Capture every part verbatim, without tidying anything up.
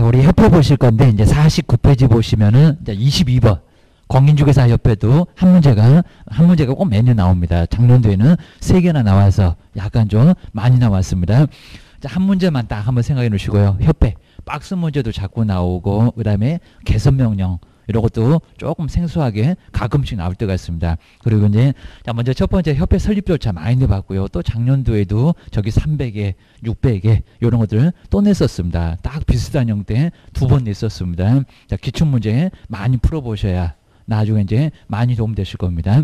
자, 우리 협회 보실 건데 이제 사십구 페이지 보시면은 이제 이십이 번 공인중개사협회도 한 문제가 한 문제가 꼭 매년 나옵니다. 작년도에는 세 개나 나와서 약간 좀 많이 나왔습니다. 자, 한 문제만 딱 한번 생각해 놓으시고요. 협회 박스 문제도 자꾸 나오고 그다음에 개선 명령 이런 것도 조금 생소하게 가끔씩 나올 때가 있습니다. 그리고 이제 자 먼저 첫 번째 협회 설립 절차 많이 내봤고요. 또 작년도에도 저기 삼백 개, 육백 개 이런 것들 또 냈었습니다. 딱 비슷한 형태 두 번 냈었습니다. 자 기출 문제 많이 풀어보셔야 나중에 이제 많이 도움되실 겁니다.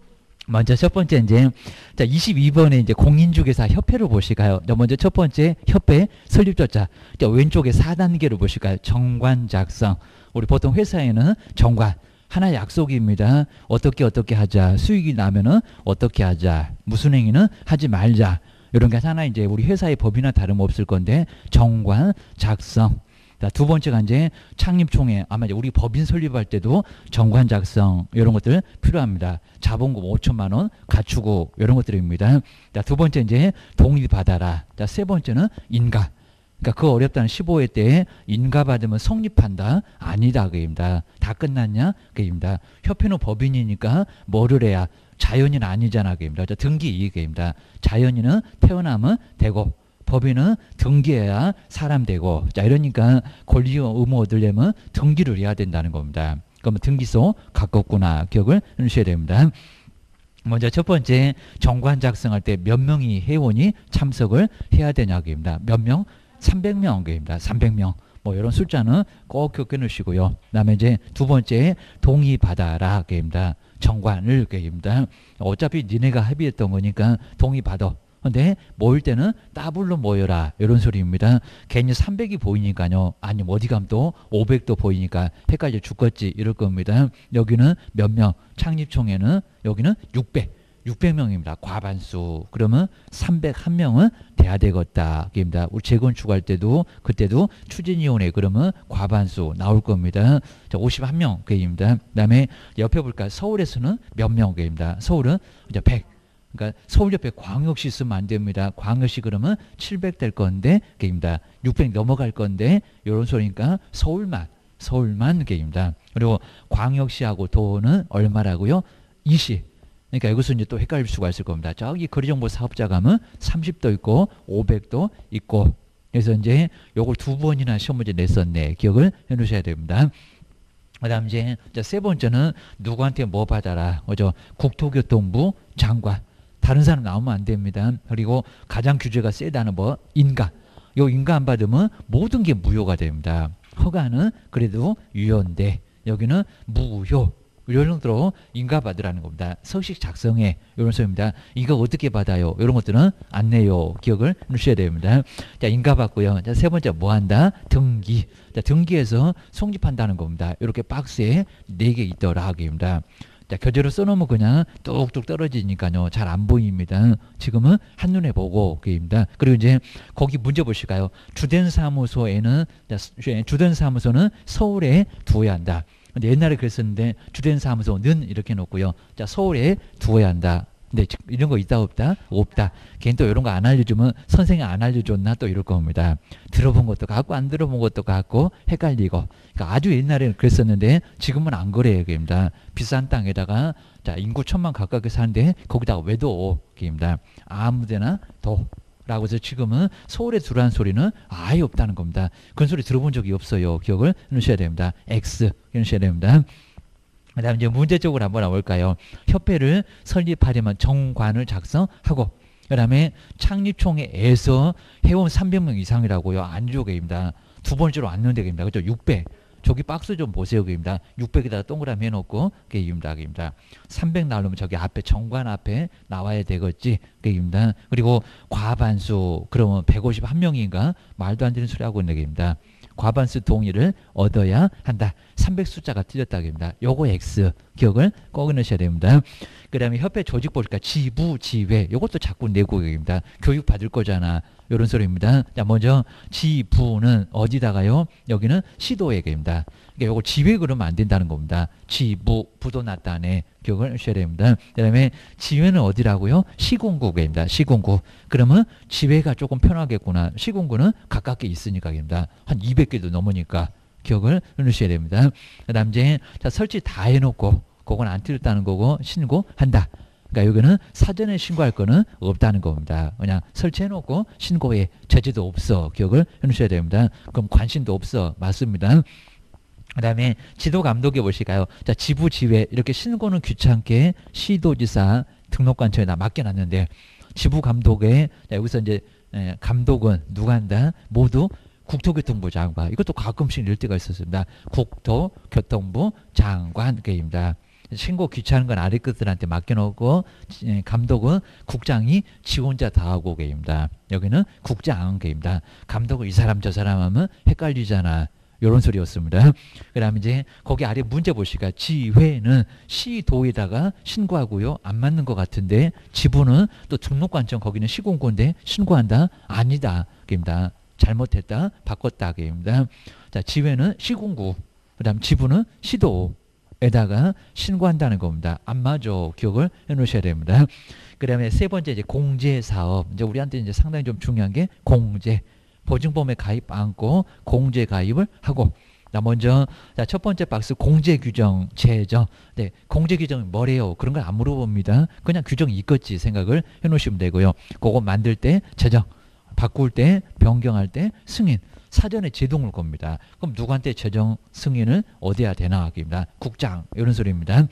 먼저 첫 번째 이제 자 이십이 번에 이제 공인중개사 협회를 보실까요? 먼저 첫 번째 협회 설립 절차. 자, 왼쪽에 사 단계를 보실까요? 정관 작성. 우리 보통 회사에는 정관 하나의 약속입니다. 어떻게 어떻게 하자. 수익이 나면은 어떻게 하자. 무슨 행위는 하지 말자. 이런 게 하나 이제 우리 회사의 법이나 다름없을 건데 정관 작성. 자, 두 번째가 이제 창립총회. 아마 이제 우리 법인 설립할 때도 정관 작성 이런 것들 필요합니다. 자본금 오천만 원 갖추고 이런 것들입니다. 자, 두 번째 이제 동의 받아라. 자, 세 번째는 인가. 그러니까 그 어렵다는 십오 회 때에 인가 받으면 성립한다? 아니다. 그입니다. 다 끝났냐? 그입니다. 협회는 법인이니까 뭐를 해야 자연인 아니잖아. 그입니다. 등기 이익입니다. 자연인은 태어나면 되고 법인은 등기해야 사람 되고 자 이러니까 권리 의무 얻으려면 등기를 해야 된다는 겁니다. 그러면 등기소 가깝구나 기억을 해주셔야 됩니다. 먼저 첫 번째 정관 작성할 때 몇 명이 회원이 참석을 해야 되냐입니다. 몇 명? 삼백 명입니다. 삼백 명. 뭐 이런 숫자는 꼭 기억해 놓으시고요. 그다음에 이제 두 번째 동의 받아라 입니다. 정관을 입니다. 어차피 니네가 합의했던 거니까 동의 받아. 근데 모일 때는 더블로 모여라 이런 소리입니다. 괜히 삼백이 보이니까요. 아니 어디 가면 또 오백도 보이니까 헷갈려 죽겠지 이럴 겁니다. 여기는 몇 명? 창립총회는 여기는 육백. 육백 명입니다. 과반수. 그러면 삼백일 명은 돼야 되겠다. 입니다. 우리 재건축할 때도 그때도 추진위원회 그러면 과반수 나올 겁니다. 자, 오십일 명 입니다. 그다음에 옆에 볼까요? 서울에서는 몇 명입니다. 서울은 이제 백. 그러니까 서울옆에 광역시 있으면 안 됩니다. 광역시 그러면 칠백 될 건데 입니다. 육백 넘어갈 건데 이런 소리니까 서울만 서울만 입니다. 그리고 광역시하고 도는 얼마라고요? 이십. 그러니까 여기서 이제 또 헷갈릴 수가 있을 겁니다. 저기 거리정보 사업자 가면 삼십도 있고 오백도 있고 그래서 이제 요걸 두 번이나 시험 문제 냈었네. 기억을 해 놓으셔야 됩니다. 그 다음 이제 세 번째는 누구한테 뭐 받아라. 그죠? 국토교통부 장관. 다른 사람 나오면 안 됩니다. 그리고 가장 규제가 세다는 뭐 인가. 요 인가 안 받으면 모든 게 무효가 됩니다. 허가는 그래도 유효인데 여기는 무효. 이런 정도로 인가 받으라는 겁니다. 서식 작성해 이런 소리입니다. 이거 어떻게 받아요? 이런 것들은 안 내요. 기억을 해주셔야 됩니다. 자 인가 받고요. 자 세 번째 뭐 한다? 등기. 자 등기해서 성립한다는 겁니다. 이렇게 박스에 네 개 있더라 하기입니다. 자 교재로 써놓으면 그냥 뚝뚝 떨어지니까요. 잘 안 보입니다. 지금은 한눈에 보고 그입니다. 그리고 이제 거기 문제 보실까요? 주된 사무소에는 주된 사무소는 서울에 두어야 한다. 근데 옛날에 그랬었는데 주된 사무소는 이렇게 놓고요. 자 서울에 두어야 한다. 근데 이런 거 있다 없다? 없다. 걔는 또 이런 거 안 알려주면 선생이 안 알려줬나 또 이럴 겁니다. 들어본 것도 같고 안 들어본 것도 같고 헷갈리고. 그러니까 아주 옛날에는 그랬었는데 지금은 안 그래요. 그입니다. 비싼 땅에다가 자 인구 천만 가깝게 사는데 거기다가 왜 둬? 그입니다. 아무데나 둬. 라고 해서 지금은 서울에 두라는 소리는 아예 없다는 겁니다. 그런 소리 들어본 적이 없어요. 기억을 해놓으셔야 됩니다. X 해놓으셔야 됩니다. 그 다음에 이제 문제적으로 한번 나올까요? 협회를 설립하려면 정관을 작성하고 그 다음에 창립총회에서 회원 삼백 명 이상이라고요. 안주게입니다. 두 번째로 안 넣는데입니다. 그죠? 육백. 저기 박스 좀 보세요. 그입니다. 육백에다가 동그라미 해놓고 그입니다. 그입니다. 삼백 나오면 저기 앞에 정관 앞에 나와야 되겠지. 그입니다. 그리고 과반수 그러면 백오십일 명인가 말도 안 되는 소리 하고 있는 게입니다. 과반수 동의를 얻어야 한다. 삼백 숫자가 틀렸다. 그입니다. 요거 X 기억을 꼭 넣으셔야 됩니다. 그 다음에 협회 조직 보니까 지부, 지회, 이것도 자꾸 내국입니다. 교육 받을 거잖아. 이런 소리입니다. 자, 먼저 지부는 어디다가요? 여기는 시도회계입니다. 그러니까 요거 지회 그러면 안 된다는 겁니다. 지부, 부도 났다네. 기억을 하셔야 됩니다. 그 다음에 지회는 어디라고요? 시군구입니다. 시군구. 그러면 지회가 조금 편하겠구나. 시군구는 가깝게 있으니까입니다. 한 이백 개도 넘으니까. 기억을 해주셔야 됩니다. 그 다음 이제 자, 설치 다 해놓고 그건 안 틀렸다는 거고 신고한다. 그러니까 여기는 사전에 신고할 거는 없다는 겁니다. 그냥 설치해놓고 신고에 제재도 없어. 기억을 해주셔야 됩니다. 그럼 관심도 없어. 맞습니다. 그 다음에 지도 감독에 보실까요? 자, 지부, 지회 이렇게 신고는 귀찮게 시도지사 등록관청에다 맡겨놨는데 지부 감독에 자, 여기서 이제 에, 감독은 누가 한다? 모두 국토교통부 장관. 이것도 가끔씩 이럴 때가 있었습니다. 국토교통부 장관입니다. 신고 귀찮은 건 아래 끝들한테 맡겨놓고 감독은 국장이 지 혼자 다 하고 계입니다. 여기는 국장입니다. 감독은 이 사람 저 사람 하면 헷갈리잖아. 이런 소리였습니다. 그 다음에 이제 거기 아래 문제 보시까 지회는 시도에다가 신고하고요. 안 맞는 것 같은데 지부는 또 등록관청 거기는 시공고인데 신고한다? 아니다. 입니다. 잘못했다, 바꿨다. 입니다. 자, 지회는 시군구, 그 다음 지부는 시도에다가 신고한다는 겁니다. 안 맞아. 기억을 해 놓으셔야 됩니다. 그 다음에 세 번째, 이제 공제사업. 이제 우리한테 이제 상당히 좀 중요한 게 공제. 보증보험에 가입 않고 공제 가입을 하고. 나 먼저, 자, 첫 번째 박스 공제 규정 제정. 네, 공제 규정이 뭐래요? 그런 걸 안 물어봅니다. 그냥 규정이 있겠지 생각을 해 놓으시면 되고요. 그거 만들 때 제정. 바꿀 때, 변경할 때 승인, 사전에 제동을 겁니다. 그럼 누구한테 제정 승인을 어디야 되나 합니다. 국장 이런 소리입니다.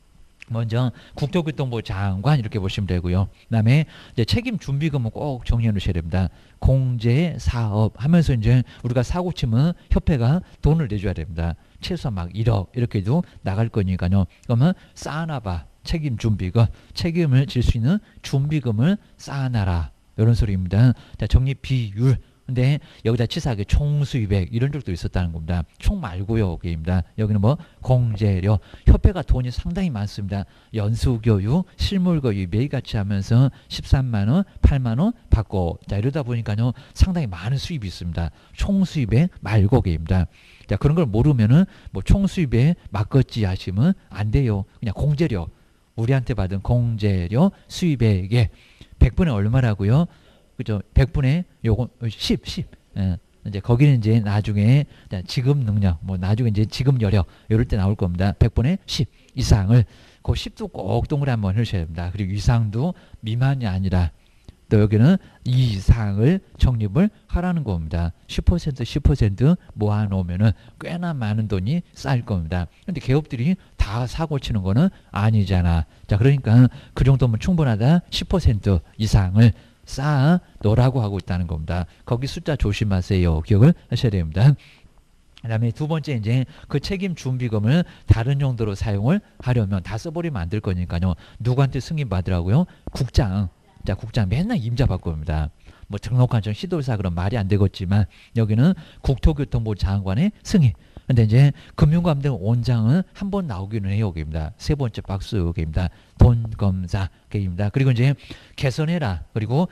먼저 국토교통부 장관 이렇게 보시면 되고요. 그다음에 이제 책임 준비금은 꼭 정리해 놓으셔야 됩니다. 공제 사업 하면서 이제 우리가 사고 치면 협회가 돈을 내줘야 됩니다. 최소한 막 일억 이렇게도 나갈 거니까요. 그러면 쌓아놔봐. 책임 준비금, 책임을 질 수 있는 준비금을 쌓아놔라. 이런 소리입니다. 자, 정리 비율. 근데 여기다 치사하게 총 수입액 이런 적도 있었다는 겁니다. 총 말고요. 여기입니다. 여기는 뭐 공제료. 협회가 돈이 상당히 많습니다. 연수교육, 실물교육 매일같이 하면서 십삼만 원, 팔만 원 받고. 자, 이러다 보니까요. 상당히 많은 수입이 있습니다. 총 수입액 말고 게입니다. 자, 그런 걸 모르면은 뭐 총 수입액 맞겠지 하시면 안 돼요. 그냥 공제료. 우리한테 받은 공제료 수입액에 백 분의 얼마라고요? 그죠? 백 분의 요거 십, 십. 예. 이제 거기는 이제 나중에 지급 능력, 뭐 나중에 이제 지급 여력 이럴 때 나올 겁니다. 백 분의 십 이상을 그 십도 꼭 동그라미 한번 해주셔야 됩니다. 그리고 이상도 미만이 아니라 또 여기는 이상을 적립을 하라는 겁니다. 십 퍼센트 십 퍼센트 모아놓으면은 꽤나 많은 돈이 쌓일 겁니다. 근데 기업들이 다 사고 치는 거는 아니잖아. 자, 그러니까 그 정도면 충분하다. 십 퍼센트 이상을 쌓아 놓으라고 하고 있다는 겁니다. 거기 숫자 조심하세요. 기억을 하셔야 됩니다. 그 다음에 두 번째 이제 그 책임 준비금을 다른 용도로 사용을 하려면 다 써버리면 안 될 거니까요. 누구한테 승인 받으라고요? 국장. 자, 국장 맨날 임자 받고 옵니다. 뭐 등록관청 시도사 그런 말이 안 되겠지만 여기는 국토교통부 장관의 승인. 근데 이제 금융감독 원장은 한 번 나오기는 해요. 여기입니다. 세 번째 박스 여기입니다. 돈검사 여기입니다. 그리고 이제 개선해라. 그리고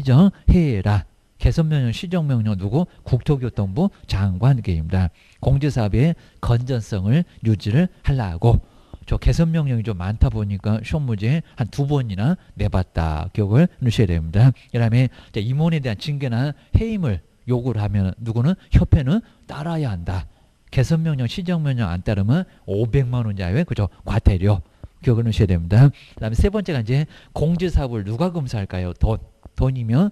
시정해라. 개선명령, 시정명령 누구? 국토교통부 장관 여기입니다. 공제사업의 건전성을 유지를 하려고. 저 개선명령이 좀 많다 보니까 시험 문제 한 두 번이나 내봤다. 기억을 넣으셔야 됩니다. 그 다음에 임원에 대한 징계나 해임을 요구를 하면 누구는? 협회는 따라야 한다. 개선명령, 시정명령 안 따르면 오백만 원 이하의 그죠? 과태료. 기억을 넣으셔야 됩니다. 그 다음에 세 번째가 이제 공제사업을 누가 검사할까요? 돈. 돈이면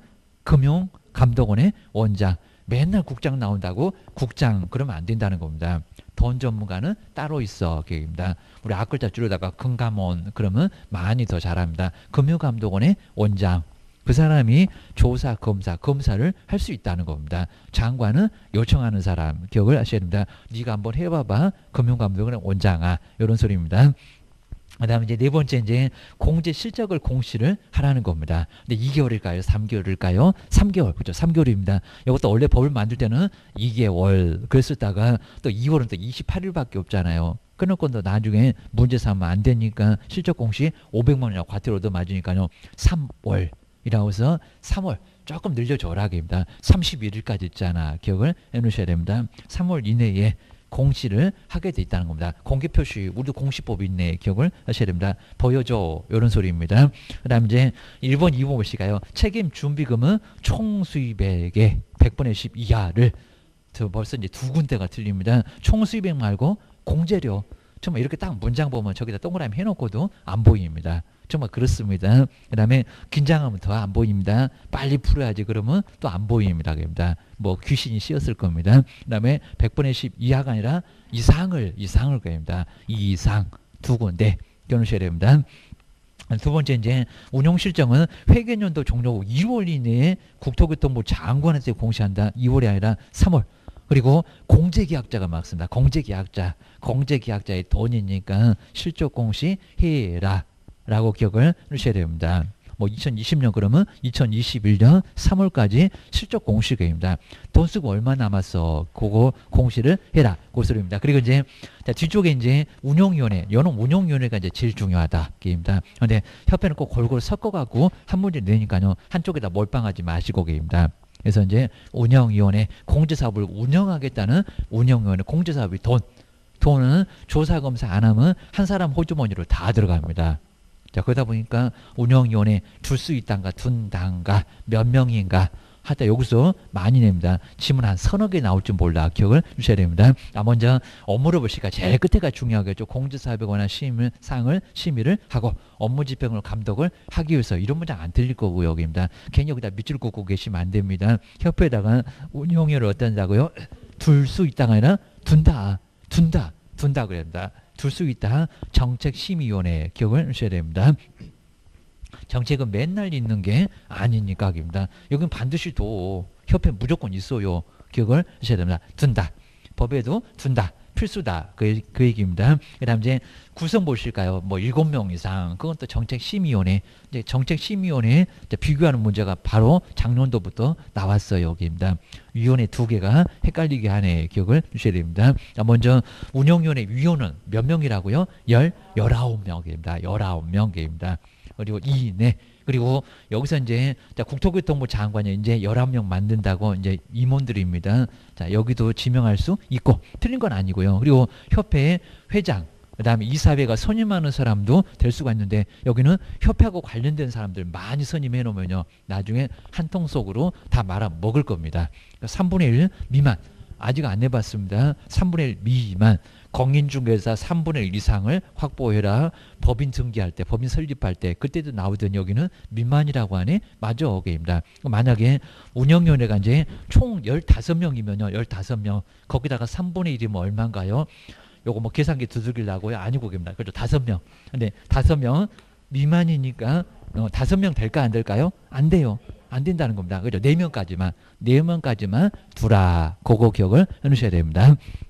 금융감독원의 원장. 맨날 국장 나온다고 국장 그러면 안 된다는 겁니다. 돈 전문가는 따로 있어. 계획입니다. 우리 앞글자 줄여다가 금감원 그러면 많이 더 잘합니다. 금융감독원의 원장. 그 사람이 조사, 검사, 검사를 할 수 있다는 겁니다. 장관은 요청하는 사람. 기억을 하셔야 됩니다. 네가 한번 해봐봐. 금융감독원의 원장아. 이런 소리입니다. 그 다음에 이제 네 번째 이제 공제 실적을 공시를 하라는 겁니다. 근데 이 개월일까요? 삼 개월일까요? 삼 개월. 그죠? 삼 개월입니다. 이것도 원래 법을 만들 때는 이 개월 그랬었다가 또 이 월은 또 이십팔 일밖에 없잖아요. 끊어건도 나중에 문제 삼으면 안 되니까 실적 공시 오백만 원이라고 과태료 얻어 맞으니까요. 삼월이라고 해서 삼월 조금 늘려줘라 입니다. 삼십일 일까지 있잖아. 기억을 해놓으셔야 됩니다. 삼월 이내에 공시를 하게 돼 있다는 겁니다. 공개표시 우리도 공시법이 있네. 기억을 하셔야 됩니다. 보여줘 이런 소리입니다. 그 다음 이제 일 번 이 번 보실까요? 책임 준비금은 총 수입액의 백분의 십 이하를 벌써 이제 두 군데가 틀립니다. 총 수입액 말고 공제료. 정말 이렇게 딱 문장 보면 저기다 동그라미 해놓고도 안 보입니다. 정말 그렇습니다. 그 다음에 긴장하면 더 안 보입니다. 빨리 풀어야지 그러면 또 안 보입니다. 그럽니다. 뭐 귀신이 씌었을 겁니다. 그 다음에 백분의 십 이하가 아니라 이상을 이상을 겁니다. 이상 두 군데 겨누셔야 됩니다. 두 번째 이제 운용실정은 회계연도 종료 후 이 월 이내에 국토교통부 장관한테 공시한다. 이 월이 아니라 삼 월. 그리고 공제계약자가 맞습니다. 공제계약자. 공제계약자의 돈이니까 실적 공시 해라 라고 기억을 하셔야 됩니다. 뭐 이천이십 년 그러면 이천이십일 년 삼 월까지 실적 공시계입니다. 돈 쓰고 얼마 남았어? 그거 공시를 해라. 그 소리입니다. 그리고 이제 자, 뒤쪽에 이제 운용위원회, 연원 운용위원회가 이제 제일 중요하다. 게입니다. 근데 협회는 꼭 골고루 섞어갖고 한 문제 내니까요. 한쪽에다 몰빵하지 마시고 게입니다. 그래서 이제 운영위원회 공제사업을 운영하겠다는 운영위원회 공제사업이 돈. 돈은 조사검사 안 하면 한 사람 호주머니로 다 들어갑니다. 자, 그러다 보니까 운영위원회 줄 수 있단가 둔단가 몇 명인가 하다 여기서 많이 냅니다. 지문 한 서너 개 나올 줄 몰라. 기억을 주셔야 됩니다. 아, 먼저 업무를 보시니까 제일 끝에가 중요하겠죠. 공제사업에 관한 심의, 사항을 심의를 하고 업무 집행을 감독을 하기 위해서 이런 문장 안 틀릴 거고요. 여기입니다. 괜히 여기다 밑줄 긋고 계시면 안 됩니다. 협회에다가 운영위원회를 어떤다고요? 둘 수 있다가 아니라 둔다. 둔다. 둔다 그랬다. 둘 수 있다. 정책심의위원회 기억을 하셔야 됩니다. 정책은 맨날 있는 게 아니니까 입니다. 여기는 반드시 도 협회 무조건 있어요. 기억을 하셔야 됩니다. 둔다. 법에도 둔다. 필수다. 그, 그 얘기입니다. 그 다음 이제 구성 보실까요? 뭐 일곱 명 이상. 그건 또 정책심의위원회. 이제 정책심의위원회 비교하는 문제가 바로 작년도부터 나왔어요. 여기입니다. 위원회 두 개가 헷갈리게 하네. 기억을 주셔야 됩니다. 먼저 운영위원회 위원은 몇 명이라고요? 열, 열아홉 명입니다. 열아홉 명입니다. 그리고 이내 그리고 여기서 이제 자, 국토교통부 장관이 이제 열한 명 만든다고 이제 임원들입니다. 자, 여기도 지명할 수 있고 틀린 건 아니고요. 그리고 협회의 회장 그다음에 이사회가 선임하는 사람도 될 수가 있는데 여기는 협회하고 관련된 사람들 많이 선임해 놓으면요. 나중에 한 통 속으로 다 말아 먹을 겁니다. 그러니까 삼분의 일 미만 아직 안 해봤습니다. 삼분의 일 미만 공인중개사 삼분의 일 이상을 확보해라. 법인 등기할 때, 법인 설립할 때 그때도 나오던 여기는 미만이라고 하네. 맞아. 오케이입니다. 만약에 운영위원회가 이제 총 열다섯 명이면요. 열다섯 명 거기다가 삼분의 일이면 얼마인가요? 요거 뭐 계산기 두들기려고요? 아니고 입니다. 그렇죠. 다섯 명. 근데 다섯 명 미만이니까 어, 다섯 명 될까 안 될까요? 안 돼요. 안 된다는 겁니다. 그죠? 네 명까지만 네 명까지만 두라. 그거 기억을 해놓으셔야 됩니다.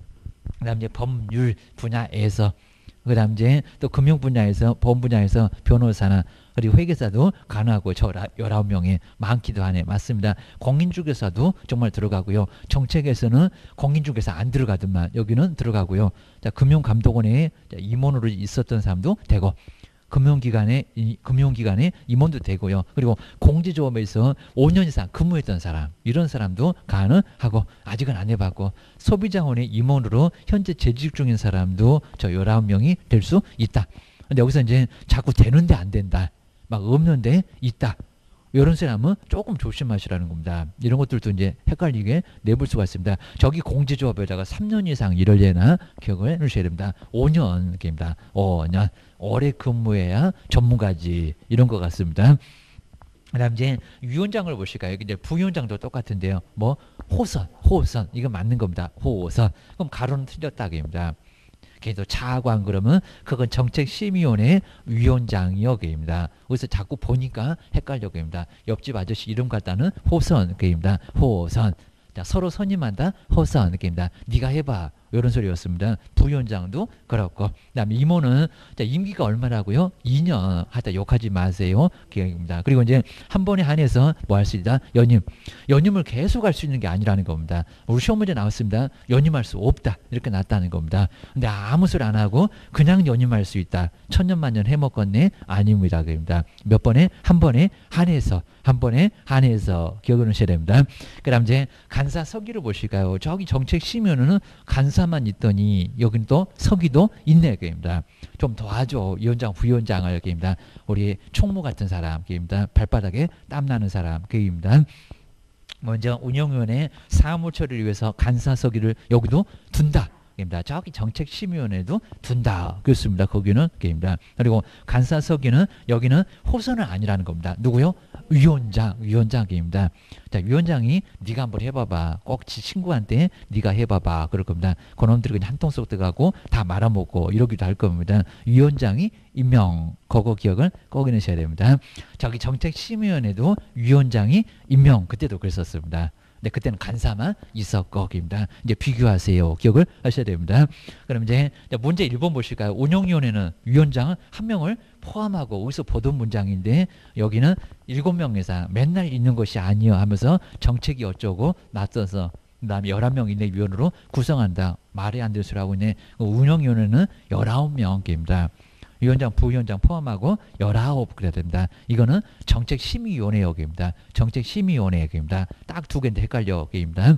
그 다음 이제 법률 분야에서 그 다음 이제 또 금융 분야에서 보험 분야에서 변호사나 그리고 회계사도 가능하고 저 열아홉 명이 많기도 하네. 맞습니다. 공인중개사도 정말 들어가고요. 정책에서는 공인중개사 안 들어가더만 여기는 들어가고요. 자, 금융감독원에 임원으로 있었던 사람도 되고 금융기관에 이, 금융기관에 임원도 되고요. 그리고 공제조합에서 오 년 이상 근무했던 사람 이런 사람도 가능하고 아직은 안 해봤고 소비자원의 임원으로 현재 재직 중인 사람도 저 열아홉 명이 될 수 있다. 근데 여기서 이제 자꾸 되는데 안 된다. 막 없는데 있다. 이런 사람은 조금 조심하시라는 겁니다. 이런 것들도 이제 헷갈리게 내볼 수가 있습니다. 저기 공제조합에다가 삼 년 이상 일을 해나 기억을 해주셔야 됩니다. 오 년입니다. 오 년. 오래 근무해야 전문가지. 이런 것 같습니다. 그 다음 이제 위원장을 보실까요? 이제 부위원장도 똑같은데요. 뭐 호선, 호선. 이거 맞는 겁니다. 호선. 그럼 가로는 틀렸다. 입니다. 그래도 차관 그러면 그건 정책심의위원회 위원장이여기입니다. 그래서 자꾸 보니까 헷갈려기입니다. 옆집 아저씨 이름 같다는 호선 그입니다. 호선. 자, 서로 선임한다. 호선 느낌입니다. 네가 해봐. 이런 소리였습니다. 부위원장도 그렇고. 그다음에 이모는 자, 임기가 얼마라고요? 이 년 하다 욕하지 마세요. 기억입니다. 그리고 이제 한 번에 한해서 뭐 할 수 있다? 연임. 연임을 계속 할 수 있는 게 아니라는 겁니다. 우리 시험 문제 나왔습니다. 연임할 수 없다. 이렇게 났다는 겁니다. 근데 아무 소리 안 하고 그냥 연임할 수 있다. 천년만년 해먹겠네? 아닙니다. 그럽니다. 몇 번에? 한 번에 한해서. 한 번에 한해서 기억을 하셔야 됩니다. 그 다음 이제 간사 서기를 보실까요? 저기 정책심의원은 간사만 있더니 여긴 또 서기도 있네. 그입니다. 좀 도와줘. 위원장, 부위원장을 그입니다. 우리 총무 같은 사람. 그입니다. 발바닥에 땀나는 사람. 그입니다. 먼저 운영위원회 사무 처리를 위해서 간사 서기를 여기도 둔다. 입니다. 저기 정책심의원회도 둔다. 그렇습니다. 거기는 게임입니다. 그리고 간사석기는 여기는 호선은 아니라는 겁니다. 누구요? 위원장, 위원장입니다. 자, 위원장이 네가 한번 해봐봐. 꼭 지 친구한테 네가 해봐봐. 그럴 겁니다. 그놈들이 그냥 한통 쏙 들어가고 다 말아먹고 이러기도 할 겁니다. 위원장이 임명, 그거 기억을 꼭 해주셔야 됩니다. 저기 정책심의원회도 위원장이 임명, 그때도 그랬었습니다. 네, 그때는 간사만 있었고, 입니다. 이제 비교하세요. 기억을 하셔야 됩니다. 그럼 이제 문제 일 번 보실까요? 운영위원회는 위원장은 한 명을 포함하고 어디서 보던 문장인데 여기는 일곱 명 이상 맨날 있는 것이 아니요 하면서 정책이 어쩌고 낯서서 그다음에 열한 명 이내 위원으로 구성한다. 말이 안 될 소리 하고 있네. 운영위원회는 열아홉 명입니다. 위원장, 부위원장 포함하고 열아홉 그래야 됩니다. 이거는 정책심의위원회 역입니다. 정책심의위원회 역입니다. 딱 두 개인데 헷갈려 역입니다.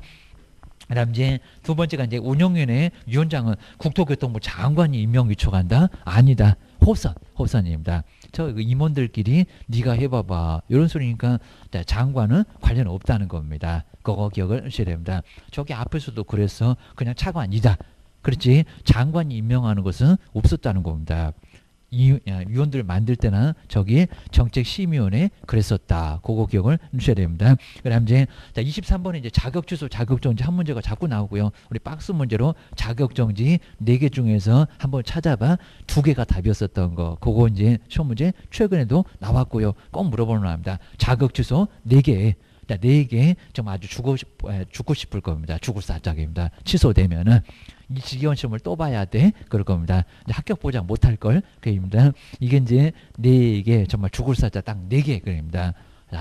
그다음 이제 두 번째가 이제 운영위원회 위원장은 국토교통부 장관이 임명 위촉한다? 아니다. 호선, 호선입니다. 저 임원들끼리 네가 해봐봐. 이런 소리니까 장관은 관련 없다는 겁니다. 그거 기억을 하셔야 됩니다. 저기 앞에서도 그래서 그냥 차관이다. 그렇지 장관이 임명하는 것은 없었다는 겁니다. 이 위원들 만들 때는 저기 정책심의원회 그랬었다. 그거 기억을 하셔야 됩니다. 그다음 이제 자 이십삼 번에 이제 자격주소, 자격정지 한 문제가 자꾸 나오고요. 우리 박스 문제로 자격정지 네 개 중에서 한번 찾아봐. 두 개가 답이었었던 거. 그거 이제 시험 문제 최근에도 나왔고요. 꼭 물어보는 겁니다. 자격주소 네 개. 네 개 좀 아주 죽고, 싶, 죽고 싶을 겁니다. 죽을 사짝입니다. 취소되면은 이 지기원 시험을 또 봐야 돼. 그럴 겁니다. 합격 보장 못할 걸. 그입니다. 이게 이제 네 개 정말 죽을 사자 딱 네 개 그입니다.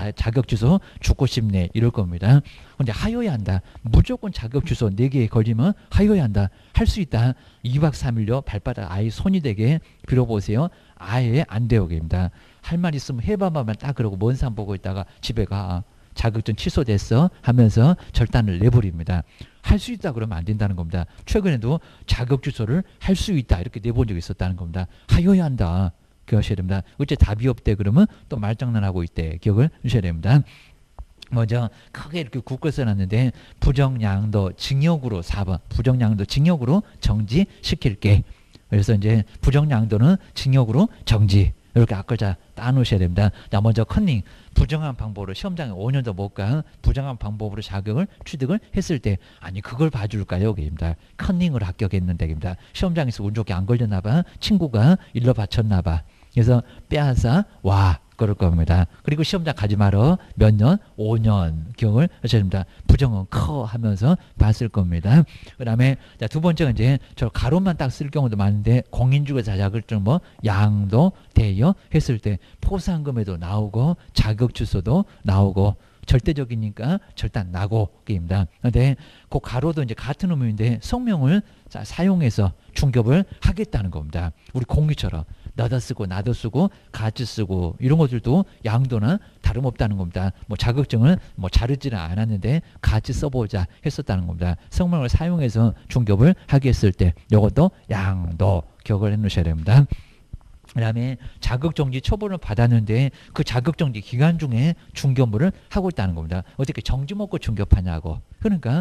자격 주소 죽고 싶네 이럴 겁니다. 근데 하여야 한다. 무조건 자격 주소 네 개에 걸리면 하여야 한다. 할 수 있다. 이 박 삼 일요 발바닥 아예 손이 되게 빌어보세요. 아예 안 돼요. 그입니다. 할 말 있으면 해봐봐만 딱 그러고 먼 산 보고 있다가 집에 가. 자격증 취소됐어 하면서 절단을 내버립니다. 할 수 있다 그러면 안 된다는 겁니다. 최근에도 자격 주소를 할 수 있다 이렇게 내본 적이 있었다는 겁니다. 하여야 한다. 기억하셔야 됩니다. 어째 답이 없대 그러면 또 말장난하고 있대. 기억을 하셔야 됩니다. 먼저 크게 이렇게 굳게 써놨는데 부정양도 징역으로 사 번 부정양도 징역으로 정지시킬게. 그래서 이제 부정양도는 징역으로 정지. 이렇게 앞글자 따놓으셔야 됩니다. 자, 먼저 컨닝. 부정한 방법으로 시험장에 오 년도 못 가 부정한 방법으로 자격을 취득을 했을 때 아니 그걸 봐줄까요? 입니다. 컨닝을 합격했는데 입니다. 시험장에서 운 좋게 안 걸렸나 봐. 친구가 일러 바쳤나 봐. 그래서 빼앗아 와. 그럴 겁니다. 그리고 시험장 가지 말어. 몇 년? 오 년 기억을 하셔야 됩니다. 부정은 커 하면서 봤을 겁니다. 그 다음에 두 번째가 이제 저 가로만 딱 쓸 경우도 많은데 공인중개 자격증 뭐 양도 대여 했을 때 포상금에도 나오고 자격주소도 나오고 절대적이니까 절단 나고 입니다. 그런데 그 가로도 이제 같은 의미인데 성명을 자, 사용해서 중개업을 하겠다는 겁니다. 우리 공유처럼 너도 쓰고 나도 쓰고 같이 쓰고 이런 것들도 양도는 다름없다는 겁니다. 뭐 자격증을 뭐 자르지는 않았는데 같이 써보자 했었다는 겁니다. 성명을 사용해서 중개업을 하게 했을 때 이것도 양도 기억을 해놓으셔야 됩니다. 그 다음에 자격정지 처분을 받았는데 그 자격정지 기간 중에 중개업을 하고 있다는 겁니다. 어떻게 정지 먹고 중개업하냐고. 그러니까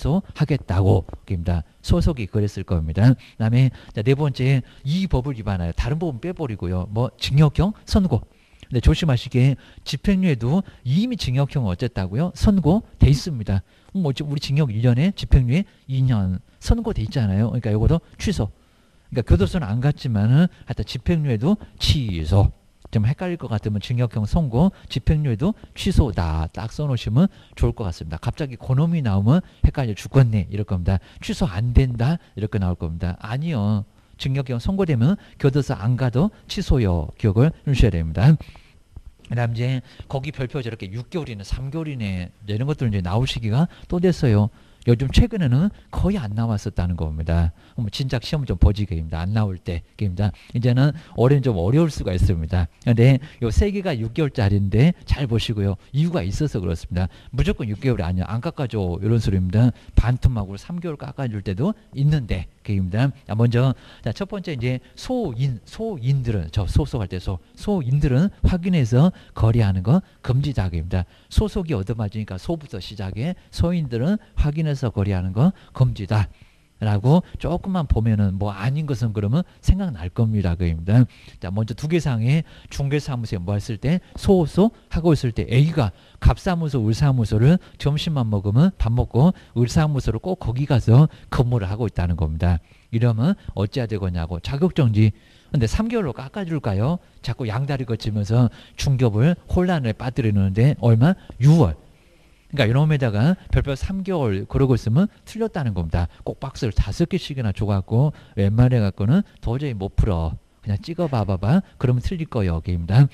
취소하겠다고 입니다. 소속이 그랬을 겁니다. 그 다음에 네 번째 이 법을 위반하여 다른 법은 빼버리고요. 뭐 징역형 선고. 근데 조심하시게 집행유예도 이미 징역형 어쨌다고요? 선고돼 있습니다. 뭐 우리 징역 일 년에 집행유예 이 년 선고돼 있잖아요. 그러니까 이것도 취소. 그러니까 교도소는 안 갔지만은 하여튼 집행유예도 취소. 좀 헷갈릴 것 같으면 징역형 선고, 집행유예도 취소다 딱 써놓으시면 좋을 것 같습니다. 갑자기 그놈이 나오면 헷갈려 죽겠네 이럴 겁니다. 취소 안 된다 이렇게 나올 겁니다. 아니요. 징역형 선고되면 교도소 안 가도 취소요. 기억을 해주셔야 됩니다. 그 다음 이제 거기 별표 저렇게 육 개월이네 삼 개월이네 이런 것들은 이제 나올 시기가 또 됐어요. 요즘 최근에는 거의 안 나왔었다는 겁니다. 그럼 진작 시험 좀 보지게입니다. 안 나올 때입니다. 이제는 올해는 좀 어려울 수가 있습니다. 근데 요 세 개가 육 개월짜리인데 잘 보시고요. 이유가 있어서 그렇습니다. 무조건 육 개월이 아니야. 안 깎아줘. 이런 소리입니다. 반토막으로 삼 개월 깎아줄 때도 있는데 입니다. 먼저 자, 첫 번째 이제 소인 소인들은 저 소속할 때 소 소인들은 확인해서 거래하는 거 금지다입니다. 소속이 얻어맞으니까 소부터 시작해 소인들은 확인해서 거래하는 거 금지다. 라고 조금만 보면은 뭐 아닌 것은 그러면 생각날 겁니다. 그입니다. 자, 먼저 두 개 상에 중개사무소에 뭐 했을 때 소소 하고 있을 때 A가 갑사무소, 을사무소를 점심만 먹으면 밥 먹고 을사무소를 꼭 거기 가서 근무를 하고 있다는 겁니다. 이러면 어찌해야 되겠냐고 자격정지. 근데 삼 개월로 깎아줄까요? 자꾸 양다리 거치면서 중개업을 혼란에 빠뜨리는데 얼마? 유월. 그러니까 이놈에다가 별표 삼 개월 그러고 있으면 틀렸다는 겁니다. 꼭 박스를 다섯 개씩이나 줘갖고 웬만해 갖고는 도저히 못 풀어. 그냥 찍어봐봐봐. 그러면 틀릴 거예요. 게임입니다.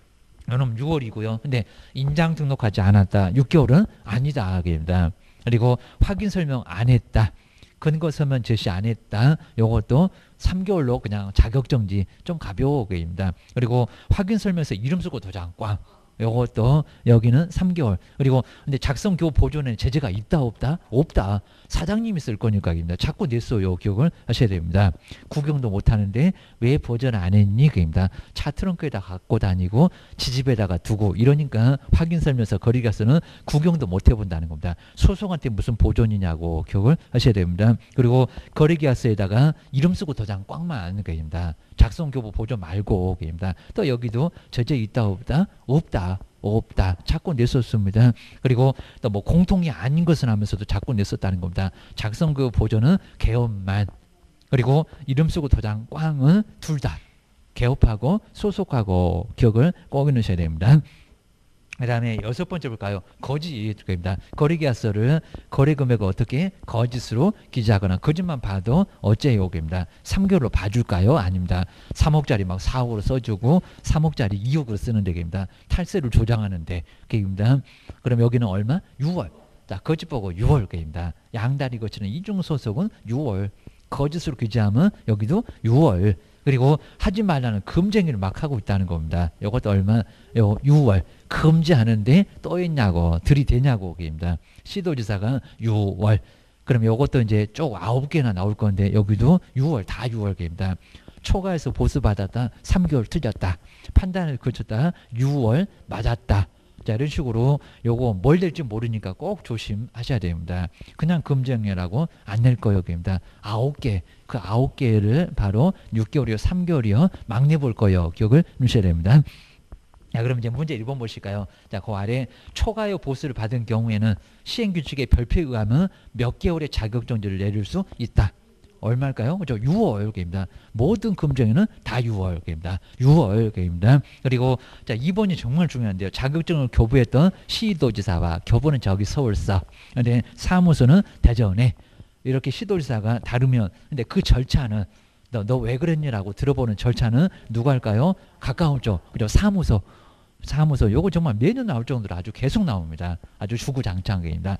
이놈 유월이고요. 근데 인장 등록하지 않았다. 육 개월은 아니다. 게임입니다. 그리고 확인 설명 안 했다. 근거 서면 제시 안 했다. 요것도 삼 개월로 그냥 자격정지 좀 가벼워. 게임입니다. 그리고 확인 설명서 이름 쓰고 도장 꽝. 요것도 여기는 삼 개월. 그리고 근데 작성 교부 보존에 제재가 있다 없다? 없다. 사장님이 쓸 거니까입니다. 자꾸 냈어요. 기억을 하셔야 됩니다. 구경도 못 하는데 왜 보존 안 했니? 그입니다. 차 트렁크에다 갖고 다니고 지집에다가 두고 이러니까 확인 설명서 거리가서는 구경도 못 해본다는 겁니다. 소송한테 무슨 보존이냐고 기억을 하셔야 됩니다. 그리고 거래계약서에다가 이름 쓰고 도장 꽝만 하는 거입니다. 작성 교부 보존 말고 그입니다. 또 여기도 제재 있다 없다? 없다. 없다. 자꾸 냈었습니다. 그리고 또 뭐 공통이 아닌 것은 하면서도 자꾸 냈었다는 겁니다. 작성 그 보존은 개업만. 그리고 이름 쓰고 도장 꽝은 둘 다. 개업하고 소속하고 기억을 꼭 넣으셔야 됩니다. 그 다음에 여섯 번째 볼까요? 거짓입니다. 거래계약서를 거래금액을 어떻게 거짓으로 기재하거나 거짓만 봐도 어째요? 입니다. 삼 개월로 봐줄까요? 아닙니다. 삼억짜리 막 사억으로 써주고 삼억짜리 이억으로 쓰는 데입니다. 탈세를 조장하는데 입니다. 그럼 여기는 얼마? 유월. 자, 거짓 보고 유월 입니다. 양다리 거치는 이중소속은 유월. 거짓으로 기재하면 여기도 유월. 그리고 하지 말라는 금쟁이를 막 하고 있다는 겁니다. 이것도 얼마? 요 유월. 금지하는데 또 있냐고 들이대냐고 입니다. 시도지사가 유월. 그럼 이것도 이제 쭉 아홉 개나 나올 건데 여기도 유월 다 유월입니다. 초과해서 보수 받았다. 삼 개월 틀렸다. 판단을 거쳤다. 유월 맞았다. 자, 이런 식으로 요거 뭘 될지 모르니까 꼭 조심하셔야 됩니다. 그냥 금정이라고 안 낼 거예요. 입니다. 아홉 개. 그 아홉 개를 바로 육 개월이요, 삼 개월이요, 막 내볼 거예요. 기억을 하셔야 됩니다. 자, 그럼 이제 문제 일 번 보실까요? 자, 그 아래 초과요 보수를 받은 경우에는 시행규칙의 별표에 의하면 몇 개월의 자격정지를 내릴 수 있다. 얼마일까요? 그죠? 유월입니다. 모든 금정에는 다 유월입니다. 유월입니다. 그리고 자, 이 번이 정말 중요한데요. 자격증을 교부했던 시도지사와 교부는 저기 서울서, 근데 사무소는 대전에 이렇게 시도지사가 다르면, 근데 그 절차는 너 너 왜 그랬니라고 들어보는 절차는 누가 할까요? 가까운 쪽, 그죠? 사무소. 사무소 요거 정말 매년 나올 정도로 아주 계속 나옵니다. 아주 주구장창입니다.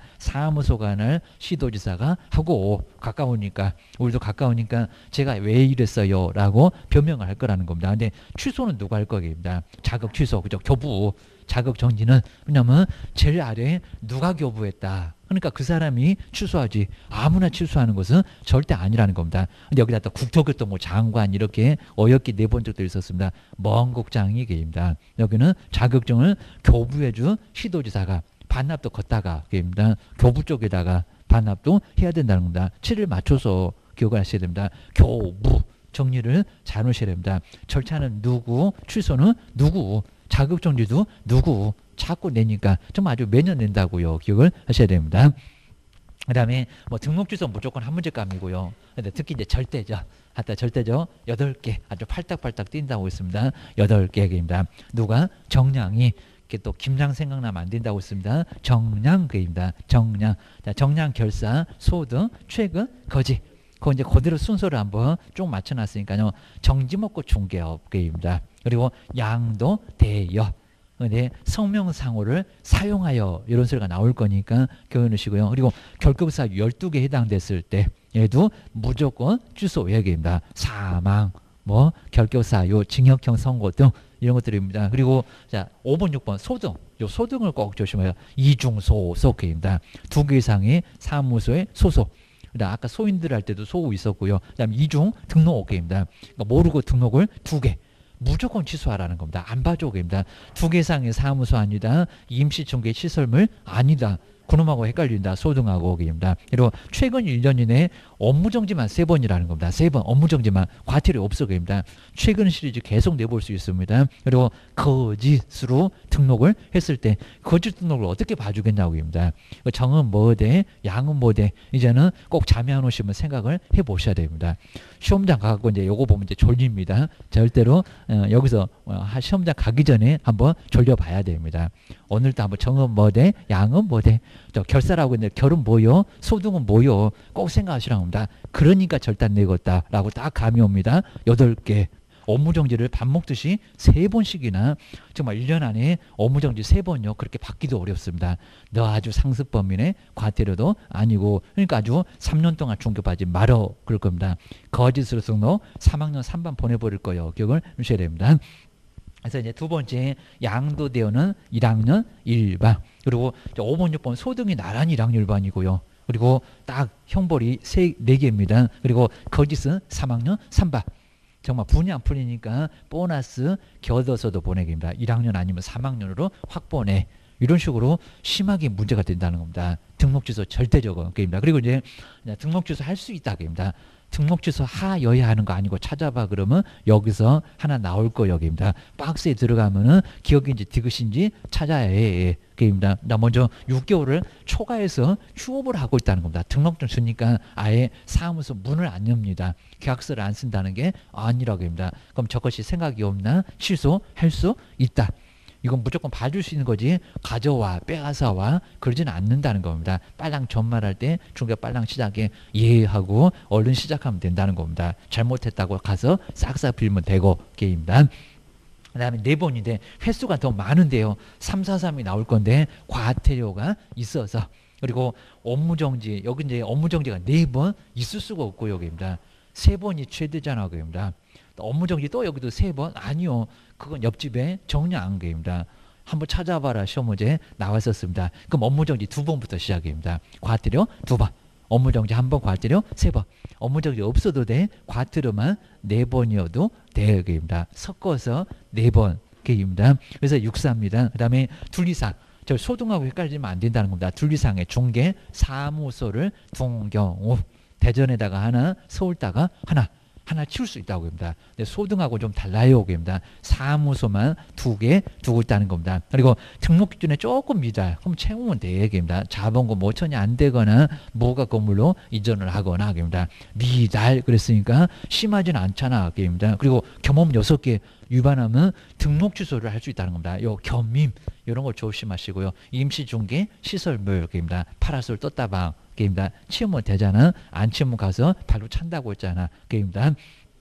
사무소관을 시도지사가 하고 가까우니까 우리도 가까우니까 제가 왜 이랬어요 라고 변명을 할 거라는 겁니다. 근데 취소는 누가 할 거입니다. 자격 취소, 그죠? 교부 자격 정지는 왜냐면 제일 아래에 누가 교부했다. 그러니까 그 사람이 취소하지. 아무나 취소하는 것은 절대 아니라는 겁니다. 근데 여기다 또 국토교통부 장관 이렇게 어렵게 내본 적도 있었습니다. 먼 국장이 계십니다. 여기는 자격증을 교부해준 시도지사가 반납도 걷다가 계십니다. 교부 쪽에다가 반납도 해야 된다는 겁니다. 칠을 맞춰서 기억을 하셔야 됩니다. 교부 정리를 잘 놓으셔야 됩니다. 절차는 누구, 취소는 누구, 자격정지도 누구, 자꾸 내니까 좀 아주 매년 낸다고요. 기억을 하셔야 됩니다. 그 다음에 뭐 등록주소 무조건 한 문제감이고요. 근데 특히 이제 절대죠. 하다 절대죠. 여덟 개 아주 팔딱팔딱 뛴다고 했습니다. 여덟 개입니다. 누가? 정량이. 이렇게 또 김장 생각나면 안 된다고 했습니다. 정량입니다. 정량. 자, 정량, 결사, 소등, 최근, 거지. 그거 이제 그대로 순서를 한번 쭉 맞춰놨으니까요. 정지 먹고 중개업계입니다. 그리고 양도 대여. 근데 성명상호를 사용하여 이런 소리가 나올 거니까 기억해놓으시고요. 그리고 결격사 열두 개 해당됐을 때 얘도 무조건 주소 외계입니다. 사망, 뭐 결격사유, 징역형 선고 등 이런 것들입니다. 그리고 자 오 번, 육 번 소등. 요 소등을 꼭 조심해요. 이중소속입니다. 두 개 이상의 사무소의 소속. 아까 소인들 할 때도 소우 있었고요. 그다음에 이중 등록업계입니다. 그러니까 모르고 등록을 두 개. 무조건 취소하라는 겁니다. 안 봐줘입니다. 두 개 이상의 사무소 아니다. 임시중개 시설물 아니다. 그놈하고 헷갈린다. 소등하고 입니다. 그리고 최근 일 년 이내에 업무정지만 세 번이라는 겁니다. 세 번 업무정지만 과태료 없어입니다. 최근 시리즈 계속 내볼 수 있습니다. 그리고 거짓으로 등록을 했을 때 거짓 등록을 어떻게 봐주겠냐고 입니다. 정은 뭐대 양은 뭐대 이제는 꼭 자매해 놓으시면 생각을 해보셔야 됩니다. 시험장 가고 이제 요거 보면 이제 졸립니다. 절대로 어, 여기서 어, 시험장 가기 전에 한번 졸려봐야 됩니다. 오늘도 한번 정은 뭐대 양은 뭐대 저 결사라고 했는데 결은 뭐요? 소등은 뭐요? 꼭 생각하시라고 합니다. 그러니까 절단 내겠다라고 딱 감이 옵니다. 여덟 개. 업무정지를 밥 먹듯이 세 번씩이나 정말 일 년 안에 업무정지 세 번요. 그렇게 받기도 어렵습니다. 너 아주 상습범이네. 과태료도 아니고 그러니까 아주 삼 년 동안 중개받지 말어 그럴 겁니다. 거짓으로 등록 삼 학년 삼 반 보내버릴 거예요. 기억을 주셔야 됩니다. 그래서 이제 두 번째 양도대여는 일 학년 일 반 그리고 오 번, 육 번 소등이 나란히 일 학년 일 반이고요. 그리고 딱 형벌이 네 개입니다. 그리고 거짓은 삼 학년 삼 반 정말 분이 안 풀리니까 보너스 겨뤄서도 보내기입니다. 일 학년 아니면 삼 학년으로 확 보내. 이런 식으로 심하게 문제가 된다는 겁니다. 등록주소 절대적으로 입니다. 그리고 이제 등록주소 할 수 있다 입니다. 등록주소 하여야 하는 거 아니고 찾아봐 그러면 여기서 하나 나올 거 여기입니다. 박스에 들어가면은 기억인지 디귿인지 찾아야 해. 입니다. 나 먼저 육 개월을 초과해서 휴업을 하고 있다는 겁니다. 등록증 주니까 아예 사무소 문을 안 엽니다. 계약서를 안 쓴다는 게 아니라고 합니다. 그럼 저것이 생각이 없나 취소할 수 있다. 이건 무조건 봐줄 수 있는 거지 가져와 빼앗아 와 그러지는 않는다는 겁니다. 빨랑 전말할 때 중개 빨랑 시작해 예하고 얼른 시작하면 된다는 겁니다. 잘못했다고 가서 싹싹 빌면 되고 게임입니다. 그 다음에 네 번인데 횟수가 더 많은데요. 삼, 사, 삼이 나올 건데 과태료가 있어서 그리고 업무정지 여기 이제 업무정지가 네 번 있을 수가 없고 여기입니다. 세 번이 최대잖아 여기입니다. 업무정지 또 여기도 세 번? 아니요. 그건 옆집에 정량안개입니다. 한번 찾아봐라 시험 문제 나왔었습니다. 그럼 업무정지 두 번부터 시작입니다. 과태료 두 번. 업무정지 한 번, 과태료 세 번. 업무정지 없어도 돼. 과태료만 네 번이어도 돼입니다. 섞어서 네 번 개입니다. 그래서 육사입니다. 그 다음에 둘이상. 저 소등하고 헷갈리면 안 된다는 겁니다. 둘이상의 중개 사무소를 둔 경우 대전에다가 하나, 서울다가 하나. 하나 치울 수 있다고 합니다. 근데 소등하고 좀 달라요. 입니다. 사무소만 두 개 두고 있다는 겁니다. 그리고 등록 기준에 조금 미달. 그럼 채우면 돼. 입니다. 자본금 오천이 안 되거나 뭐가 건물로 이전을 하거나 입니다. 미달 그랬으니까 심하진 않잖아. 입니다. 그리고 겸업 여섯 개 위반하면 등록 취소를 할 수 있다는 겁니다. 요 겸임 이런 거 조심하시고요. 임시중개 시설물 입니다. 파라솔 떴다방 게임다. 치우면 되잖아. 안 치우면 가서 발로 찬다고 했잖아. 게임다.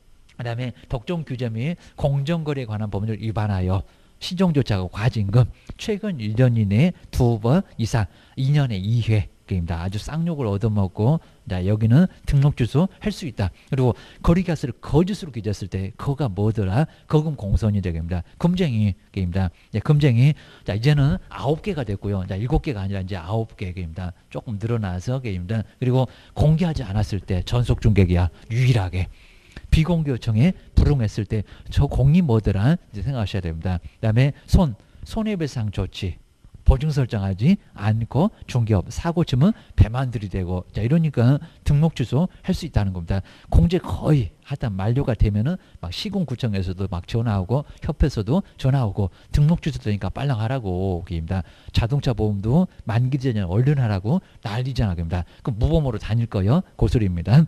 그 다음에 독점 규제 및 공정거래에 관한 법률을 위반하여 시정조차하고 과징금 최근 일 년 이내에 두 번 이상 이 년에 이 회 게임다. 아주 쌍욕을 얻어먹고 자, 여기는 등록 주소 할 수 있다. 그리고 거리가스를 거짓으로 기재했을 때 그거가 뭐더라? 거금 공선이 되겠습니다. 금쟁이 게임다. 네, 금쟁이 자 이제는 아홉 개가 됐고요. 자 일곱 개가 아니라 이제 아홉 개 게임다. 조금 늘어나서 게임다. 그리고 공개하지 않았을 때 전속 중개기야 유일하게 비공개 요청에 불응했을 때 저 공이 뭐더라? 이제 생각하셔야 됩니다. 그다음에 손 손해배상 조치. 보증 설정하지 않고 중개업 사고 치면 배만 들이대고 자 이러니까 등록 취소 할 수 있다는 겁니다. 공제 거의 하다 만료가 되면은 막 시군구청에서도 막 전화 오고 협회에서도 전화 오고 등록 취소되니까 빨랑 하라고 그입니다. 자동차 보험도 만기 전에 얼른 하라고 난리잖아 그입니다. 그럼 무보험으로 다닐 거요 그 소리입니다.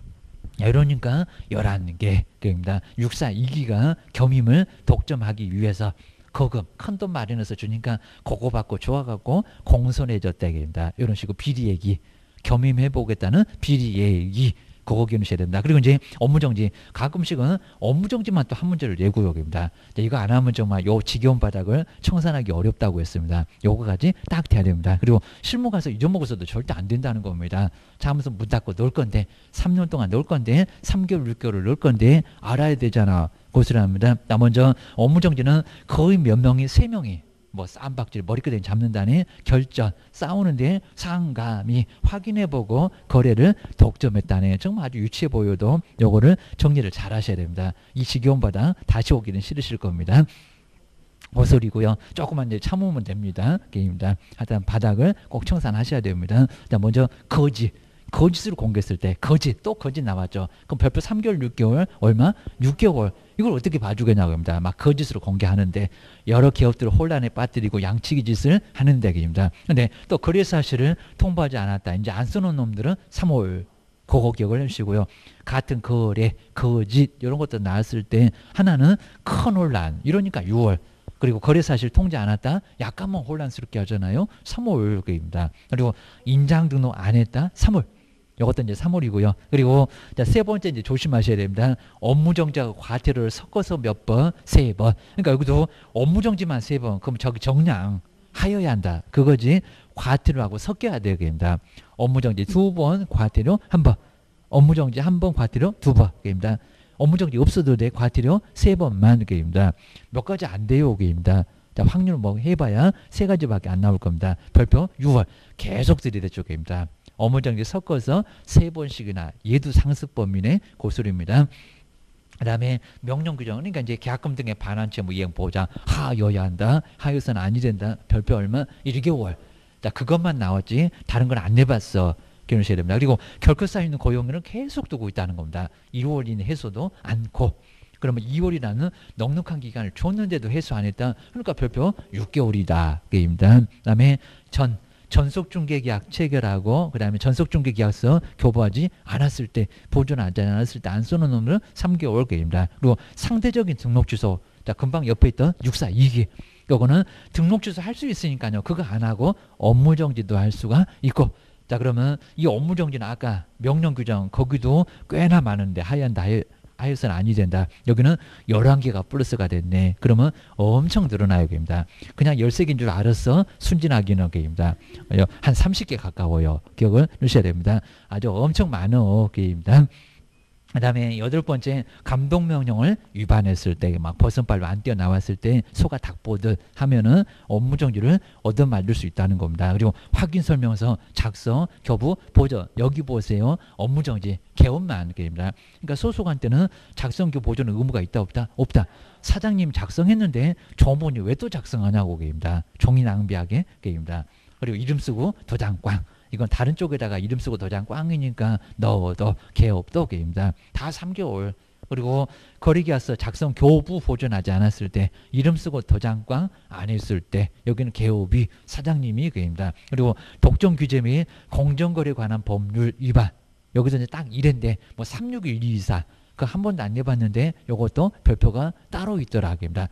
이러니까 열한 개입니다. 육사이 기가 겸임을 독점하기 위해서 거금 큰 돈 마련해서 주니까 그거 받고 좋아갖고 공손해졌다 얘기입니다. 이런 식으로 비리 얘기 겸임해보겠다는 비리 얘기 그거 기억하셔야 됩니다. 그리고 이제 업무정지 가끔씩은 업무정지만 또 한 문제를 내고요 입니다. 이거 안 하면 정말 요 지겨운 바닥을 청산하기 어렵다고 했습니다. 요거까지 딱 돼야 됩니다. 그리고 실무 가서 잊어먹어서도 절대 안 된다는 겁니다. 자 하면서 문 닫고 놀 건데 삼 년 동안 놀 건데 삼 개월 육 개월을 놀 건데 알아야 되잖아. 고스를 합니다. 나 먼저 업무정지는 거의 몇 명이 세 명이 뭐 쌈박질 머리끄댕이 잡는다니 결전 싸우는데 상감이 확인해보고 거래를 독점했다네. 정말 아주 유치해 보여도 요거를 정리를 잘 하셔야 됩니다. 이 지겨운 바닥 다시 오기는 싫으실 겁니다. 어설이고요. 조금만 이제 참으면 됩니다. 게임입니다. 하여튼 바닥을 꼭 청산하셔야 됩니다. 자 먼저 거짓 거짓으로 공개했을 때 거짓 또 거짓 나왔죠. 그럼 별표 삼 개월 육 개월 얼마? 육 개월 이걸 어떻게 봐주겠냐고 합니다. 막 거짓으로 공개하는데 여러 기업들을 혼란에 빠뜨리고 양치기 짓을 하는 데입니다. 근데 또 거래 사실을 통보하지 않았다. 이제 안 써놓은 놈들은 삼 월 그거 기억을 해주시고요. 같은 거래 거짓 이런 것도 나왔을 때 하나는 큰 혼란 이러니까 유월 그리고 거래 사실 통지 않았다. 약간만 혼란스럽게 하잖아요. 삼월입니다. 그리고 인장 등록 안 했다. 삼월. 이것도 이제 삼월이고요. 그리고 자, 세 번째 이제 조심하셔야 됩니다. 업무정지하고 과태료를 섞어서 몇 번? 세 번. 그러니까 여기도 업무정지만 세 번. 그럼 저기 정량 하여야 한다. 그거지. 과태료하고 섞여야 되겠습니다. 업무정지 두 번, 과태료 한 번. 업무정지 한 번, 과태료 두 번. 입니다. 업무정지 없어도 돼. 과태료 세 번만. 입니다. 몇 가지 안 돼요. 입니다. 자, 확률 뭐 해봐야 세 가지밖에 안 나올 겁니다. 별표 유월 계속 들이댔죠. 입니다. 업무정지 섞어서 세 번씩이나 얘도 상습 범위의 고소리입니다. 그 다음에 명령규정 그러니까 이제 계약금 등의 반환치 뭐 이행 보장 하여야 한다. 하여서는 아니 된다. 별표 얼마? 일 개월. 자 그것만 나왔지 다른 건 안 내봤어. 기억하셔야 됩니다. 그리고 결코 쌓이는 고용료는 계속 두고 있다는 겁니다. 일월 이내 해소도 않고 그러면 이월이라는 넉넉한 기간을 줬는데도 해소 안 했다. 그러니까 별표 육 개월이다. 게임입니다. 그 다음에 전 전속중개계약 체결하고 그 다음에 전속중개계약서 교부하지 않았을 때 보존하지 않았을 때 안 써놓은 놈들은 삼 개월 게임입니다. 그리고 상대적인 등록 취소 자 금방 옆에 있던 육사이 기 요거는 등록 취소 할 수 있으니까요. 그거 안 하고 업무정지도 할 수가 있고 자 그러면 이 업무정지는 아까 명령규정 거기도 꽤나 많은데 하얀 다 하여서는 아니 된다. 여기는 열한 개가 플러스가 됐네. 그러면 엄청 늘어나요. 입니다. 그냥 열세 개인 줄 알았어. 순진하기는 게입니다. 한 삼십 개 가까워요. 기억을 주셔야 됩니다. 아주 엄청 많은 게입니다. 그 다음에 여덟 번째 감독명령을 위반했을 때 막 버선발로 안 뛰어나왔을 때 소가 닭 보듯 하면은 업무정지를 얻어맞을 수 있다는 겁니다. 그리고 확인설명서 작성 교부 보전 여기 보세요. 업무정지 개업만 게입니다. 그러니까 소속한테는 작성 교부 보전 의무가 있다 없다? 없다. 사장님 작성했는데 조문이 왜 또 작성하냐고 게입니다. 종이 낭비하게 게입니다. 그리고 이름 쓰고 도장 꽝. 이건 다른 쪽에다가 이름 쓰고 도장 꽝이니까 넣어도 개업도 게입니다. 다 삼 개월. 그리고 거래계약서 작성 교부 보존하지 않았을 때 이름 쓰고 도장 꽝 안 했을 때 여기는 개업이 사장님이 게입니다. 그리고 독점 규제 및 공정거래 관한 법률 위반. 여기서 이제 딱 이랜데 뭐 삼육일이사 그 한 번도 안 내봤는데 요것도 별표가 따로 있더라 게입니다.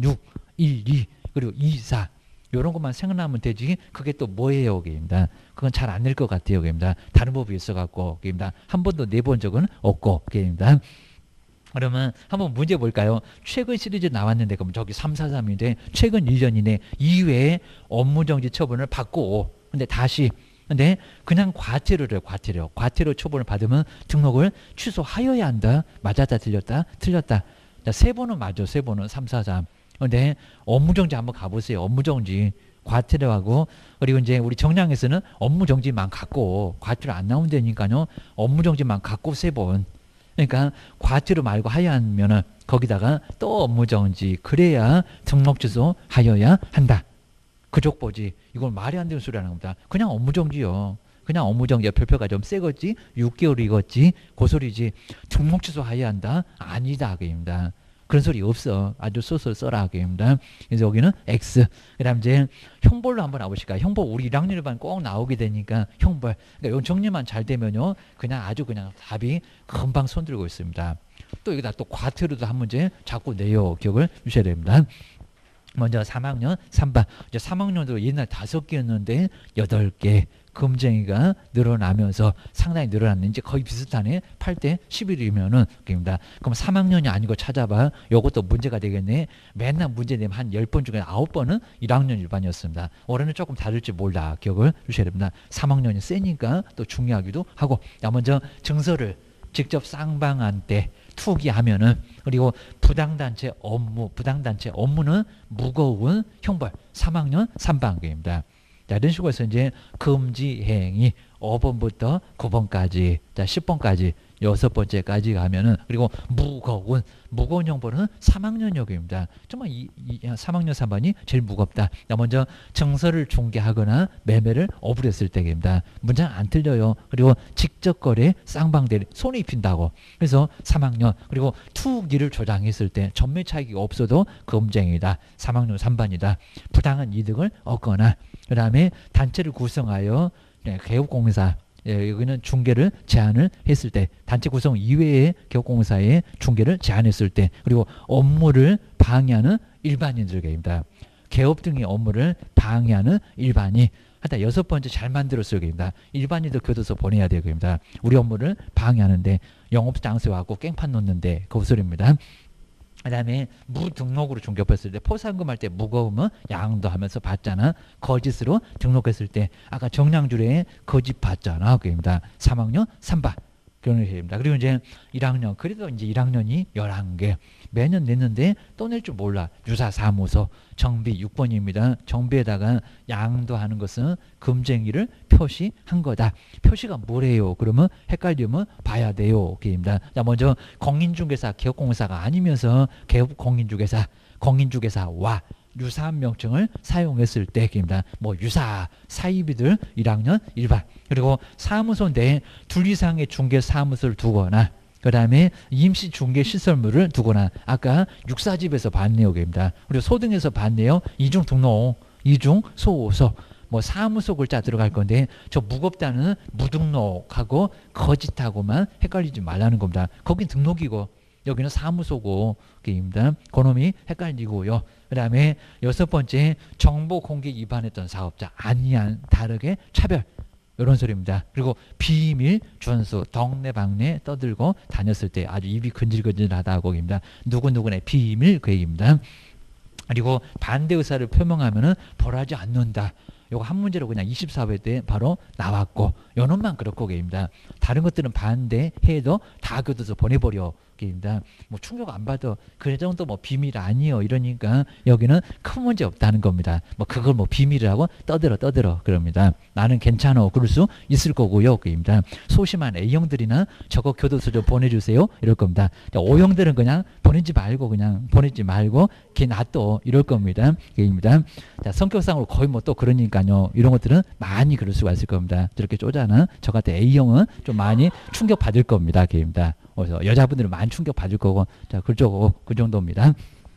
삼육일이 그리고 이사 이런 것만 생각나면 되지 그게 또 뭐예요? 게입니다. 그건 잘 안 낼 것 같아요. 게입니다. 다른 법이 있어갖고 게입니다. 한 번도 내본 적은 없고 게입니다. 그러면 한번 문제 볼까요? 최근 시리즈 나왔는데 그럼 저기 삼사삼인데 최근 일 년 이내 이외에 업무정지 처분을 받고 근데 다시 근데 그냥 과태료를 과태료 과태료 처분을 받으면 등록을 취소하여야 한다. 맞았다 틀렸다 틀렸다. 자, 세 번은 맞아. 세 번은 삼사삼. 근데 업무정지 한번 가보세요. 업무정지 과태료하고 그리고 이제 우리 정량에서는 업무정지만 갖고 과태료 안 나온다니까요. 업무정지만 갖고 세 번. 그러니까 과태료 말고 하야하면은 거기다가 또 업무정지 그래야 등록 취소 하여야 한다. 그족보지. 이건 말이 안 되는 소리 하는 겁니다. 그냥 업무정지요. 그냥 업무정지. 별표가 좀 세겠지. 육 개월 익었지. 그 소리지. 등록 취소해야 한다. 아니다. 그입니다. 그런 소리 없어. 아주 소설 써라. 그입니다. 그래서 여기는 X. 그 다음 이제 형벌로 한번 나오실까요? 형벌 우리 일 학년 반 꼭 나오게 되니까 형벌. 그러니까 요 정리만 잘 되면요. 그냥 아주 그냥 답이 금방 손들고 있습니다. 또 여기다 또 과태료도 한 문제 자꾸 내요. 기억을 주셔야 됩니다. 먼저 삼 학년 삼 반. 이제 삼 학년도 옛날 다섯 개였는데 여덟 개. 금쟁이가 늘어나면서 상당히 늘어났는지 거의 비슷하네. 팔 대 십일이면은 그입니다. 그럼 삼 학년이 아니고 찾아봐. 요것도 문제가 되겠네. 맨날 문제 내면 한 열 번 중에 아홉 번은 일 학년 일반이었습니다. 올해는 조금 다를지 몰라. 기억을 주셔야 됩니다. 삼 학년이 세니까 또 중요하기도 하고. 자, 먼저 증서를 직접 쌍방한 때 투기하면은, 그리고 부당단체 업무, 부당단체 업무는 무거운 형벌. 삼 학년 삼 반계입니다. 자, 이런 식으로 해서 이제 금지 행위 오 번부터 구 번까지, 자, 십 번까지, 여섯 번째까지 가면은, 그리고 무거운, 무거운 형벌은 삼 학년역입니다. 정말 이, 이 삼 학년 삼 반이 제일 무겁다. 자, 먼저 증서를 중개하거나 매매를 어불했을 때입니다. 문장 안 틀려요. 그리고 직접 거래, 쌍방대리, 손에 입힌다고. 그래서 삼 학년, 그리고 투기를 조장했을 때 전매 차익이 없어도 금쟁이다. 삼 학년 삼 반이다. 부당한 이득을 얻거나, 그 다음에 단체를 구성하여 네, 개업공사, 예, 여기는 중개를 제한을 했을 때, 단체 구성 이외의 개업공사의 중개를 제한했을 때, 그리고 업무를 방해하는 일반인들입니다. 개업 등의 업무를 방해하는 일반인. 하여튼 여섯 번째 잘 만들었어요. 그입니다. 일반인도 교도소 보내야 되고 입니다. 우리 업무를 방해하는데, 영업장소에 와고 깽판 놓는데 그 소리입니다. 그 다음에 무등록으로 중개업했을 때, 포상금 할 때 무거우면 양도 하면서 받잖아. 거짓으로 등록했을 때 아까 정량주례에 거짓 받잖아. 그입니다. 삼 학년 삼 반. 그런 식입니다. 그리고 이제 일 학년, 그래도 이제 일 학년이 열한 개. 매년 냈는데 또 낼 줄 몰라. 유사사무소 정비 육 번입니다. 정비에다가 양도하는 것은 금쟁이를 표시한 거다. 표시가 뭐래요? 그러면 헷갈리면 봐야 돼요. 그입니다. 자, 먼저 공인중개사, 개업공사가 아니면서 개업 공인중개사, 공인중개사와 유사한 명칭을 사용했을 때입니다. 뭐 유사, 사이비들 일 학년 일 반. 그리고 사무소 내에 둘 이상의 중개 사무소를 두거나, 그 다음에 임시 중개 시설물을 두거나, 아까 육사집에서 봤네요. 입니다. 그리고 소등에서 봤네요. 이중 등록, 이중 소소. 뭐 사무소 글자 들어갈 건데, 저 무겁다는 무등록하고 거짓하고만 헷갈리지 말라는 겁니다. 거긴 등록이고 여기는 사무소고, 입니다. 그놈이 헷갈리고요. 그 다음에 여섯 번째, 정보 공개 위반했던 사업자, 아니한, 다르게 차별. 이런 소리입니다. 그리고 비밀 준수, 동네방네 떠들고 다녔을 때 아주 입이 근질근질하다고 입니다. 누구누구의 비밀 그 얘기입니다. 그리고 반대 의사를 표명하면은 벌하지 않는다. 요거 한 문제로 그냥 이십사 회 때 바로 나왔고, 요놈만 그렇고 게입니다. 다른 것들은 반대해도 다 교도소 보내버려 게입니다. 뭐 충격 안 받아. 그 정도 뭐 비밀 아니요 이러니까 여기는 큰 문제 없다는 겁니다. 뭐 그걸 뭐 비밀이라고 떠들어 떠들어 그럽니다. 나는 괜찮아 그럴 수 있을 거고요 게입니다. 소심한 A형들이나 저거 교도소 좀 보내주세요 이럴 겁니다. O형들은 그냥 보내지 말고 그냥 보내지 말고 걔 놔둬 이럴 겁니다. 게입니다. 자, 성격상으로 거의 뭐 또 그러니까요. 이런 것들은 많이 그럴 수가 있을 겁니다. 저렇게 쪼잖아. 저 같은 A형은 좀 많이 충격 받을 겁니다. 게입니다. 그래서 여자분들은 많이 충격 받을 거고, 자, 그쪽 그 정도입니다.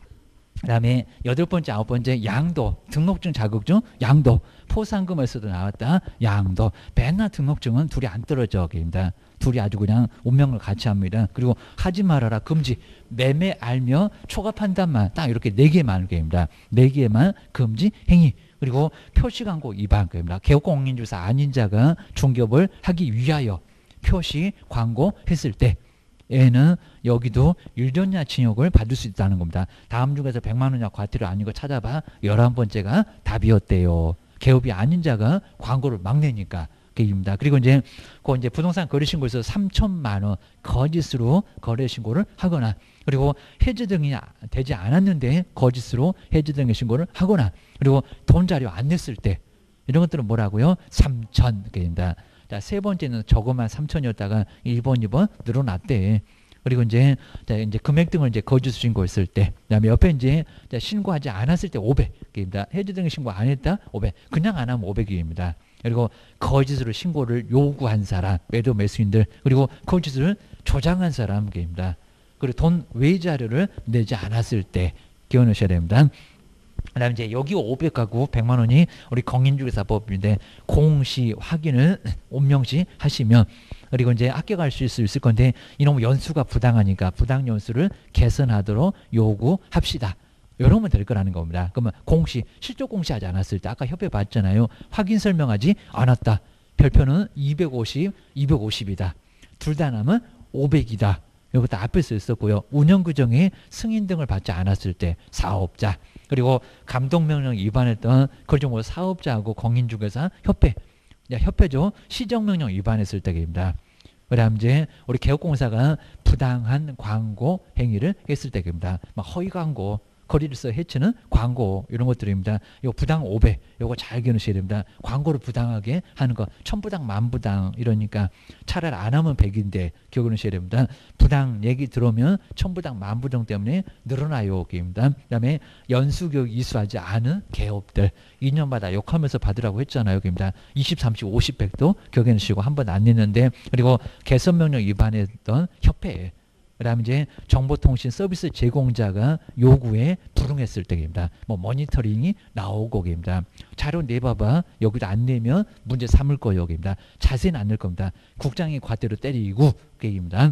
그 다음에 여덟 번째, 아홉 번째, 양도, 등록증, 자격증, 양도, 포상금에서도 나왔다, 양도. 맨날 등록증은 둘이 안 떨어져, 입니다. 둘이 아주 그냥 운명을 같이 합니다. 그리고 하지 말아라, 금지, 매매 알며 초과판단만, 딱 이렇게 네 개만, 입니다. 네 개만 금지 행위. 그리고 표시광고 위반, 입니다. 개업공인중개사 아닌 자가 중개업을 하기 위하여 표시 광고했을 때, 얘는 여기도 일 년이나 징역을 받을 수 있다는 겁니다. 다음 중에서 백만 원 이하 과태료 아니고 찾아봐. 열한 번째가 답이었대요. 개업이 아닌 자가 광고를 막 내니까. 그입니다. 그리고 이제 그 이제 부동산 거래 신고에서 삼천만 원 거짓으로 거래 신고를 하거나, 그리고 해지 등이 되지 않았는데 거짓으로 해지 등의 신고를 하거나, 그리고 돈 자료 안 냈을 때, 이런 것들은 뭐라고요? 삼천 개입니다. 자, 세 번째는 저것만 삼천이었다가 일 번, 이 번 늘어났대. 그리고 이제 자, 이제 금액 등을 이제 거짓 신고했을 때, 그다음에 옆에 이제 자, 신고하지 않았을 때 오백입니다. 해지 등을 신고 안 했다 오백, 그냥 안 하면 오백입니다. 그리고 거짓으로 신고를 요구한 사람, 매도 매수인들, 그리고 거짓을 조장한 사람입니다. 그리고 돈 외자료를 내지 않았을 때 기억 넣으셔야 됩니다. 그다음에 이제 여기 오백하고 백만 원이 우리 공인중개사법인데 공시 확인을 온명시 하시면, 그리고 이제 합격할 수 있을 건데 이놈 연수가 부당하니까 부당 연수를 개선하도록 요구합시다. 이러면 될 거라는 겁니다. 그러면 공시, 실적 공시하지 않았을 때 아까 협회 봤잖아요. 확인 설명하지 않았다. 별표는 이백오십, 이백오십이다. 둘 다 나면 오백이다. 이것도 앞에서 있었고요. 운영규정의 승인 등을 받지 않았을 때 사업자, 그리고 감독명령 위반했던 그중 사업자하고 공인중개사 협회, 협회죠. 시정명령 위반했을 때입니다. 그다음 이제 우리 개업공사가 부당한 광고 행위를 했을 때입니다. 막 허위 광고, 거리를 써 해치는 광고, 이런 것들입니다. 이거 부당 오백, 이거 잘 기억하셔야 됩니다. 광고를 부당하게 하는 거 천부당 만부당 이러니까 차라리 안 하면 백인데 기억을 하셔야 됩니다. 부당 얘기 들어오면 천부당 만부당 때문에 늘어나요. 입니다. 그다음에 연수교육 이수하지 않은 개업들 이 년마다 욕하면서 받으라고 했잖아요. 입니다. 이십, 삼십, 오십, 백도 기억해 놓으시고 한 번 안 냈는데, 그리고 개선명령 위반했던 협회, 그다음에 이제 정보통신 서비스 제공자가 요구에 불응했을 때입니다. 뭐 모니터링이 나오고입니다. 자료 내봐봐. 여기도 안 내면 문제 삼을 거요입니다. 자세는 안 낼 겁니다. 국장이 과태료 때리고 게입니다.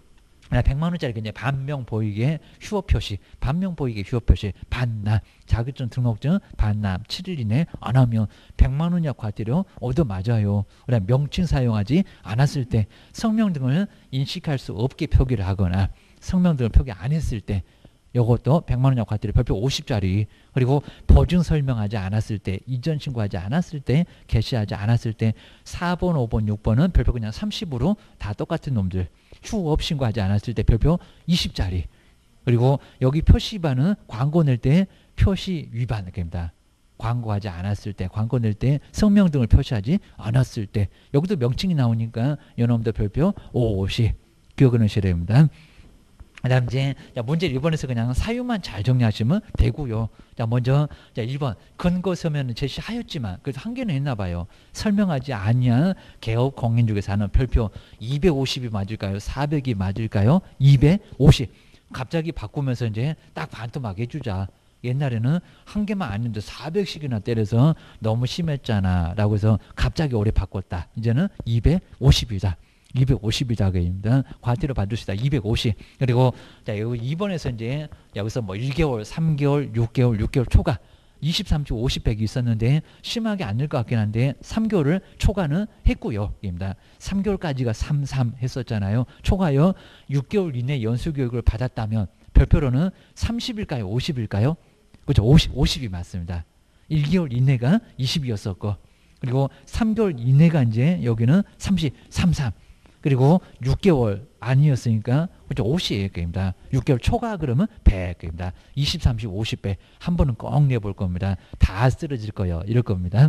백만 원짜리 그냥 반명 보이게 휴업 표시, 반명 보이게 휴업 표시, 반납, 자격증 등록증 반납 칠 일 이내 안 하면 백만 원이야 과태료 얻어 맞아요. 그다음 명칭 사용하지 않았을 때, 성명 등을 인식할 수 없게 표기를 하거나 성명 등을 표기 안 했을 때 이것도 백만 원이야 과태료 별표 오십짜리. 그리고 보증 설명하지 않았을 때, 이전 신고하지 않았을 때, 개시하지 않았을 때 사 번, 오 번, 육 번은 별표 그냥 삼십으로 다 똑같은 놈들. 휴업 신고하지 않았을 때 별표 이십짜리. 그리고 여기 표시 위반은 광고 낼 때 표시 위반입니다. 광고하지 않았을 때, 광고 낼 때 성명 등을 표시하지 않았을 때, 여기도 명칭이 나오니까 이놈도 별표 오십 기억을 하셔야 됩니다. 그다음 이제 문제 일 번에서 그냥 사유만 잘 정리하시면 되고요. 자, 먼저 자 일 번 근거 서면은 제시하였지만 그래도 한 개는 했나 봐요. 설명하지 아니한 개업 공인중개사는 별표 이백오십이 맞을까요? 사백이 맞을까요? 이백오십. 갑자기 바꾸면서 이제 딱 반토막 해주자. 옛날에는 한 개만 아닌데 사백씩이나 때려서 너무 심했잖아 라고 해서 갑자기 오래 바꿨다. 이제는 이백오십이다. 이백오십이다. 입니다. 과태료 받으시다. 이백오십. 그리고 자, 여기 이 번에서 이제 여기서 뭐 일 개월, 삼 개월, 육 개월, 육 개월 초과 이십, 삼십, 오십, 백이 있었는데 심하게 안 늘 것 같긴 한데 삼 개월을 초과는 했고요. 입니다. 삼 개월까지가 삼십삼 했었잖아요. 초과요. 육 개월 이내 연수교육을 받았다면 별표로는 삼십 일까요? 오십 일까요? 그렇죠. 오십, 오십이 맞습니다. 일 개월 이내가 이십이었었고, 그리고 삼 개월 이내가 이제 여기는 삼십, 삼십삼. 그리고 육 개월 아니었으니까 그렇죠. 오십입니다. 육 개월 초과 그러면 백입니다. 이십, 삼십, 오십 배 한 번은 꼭 내볼 겁니다. 다 쓰러질 거예요. 이럴 겁니다.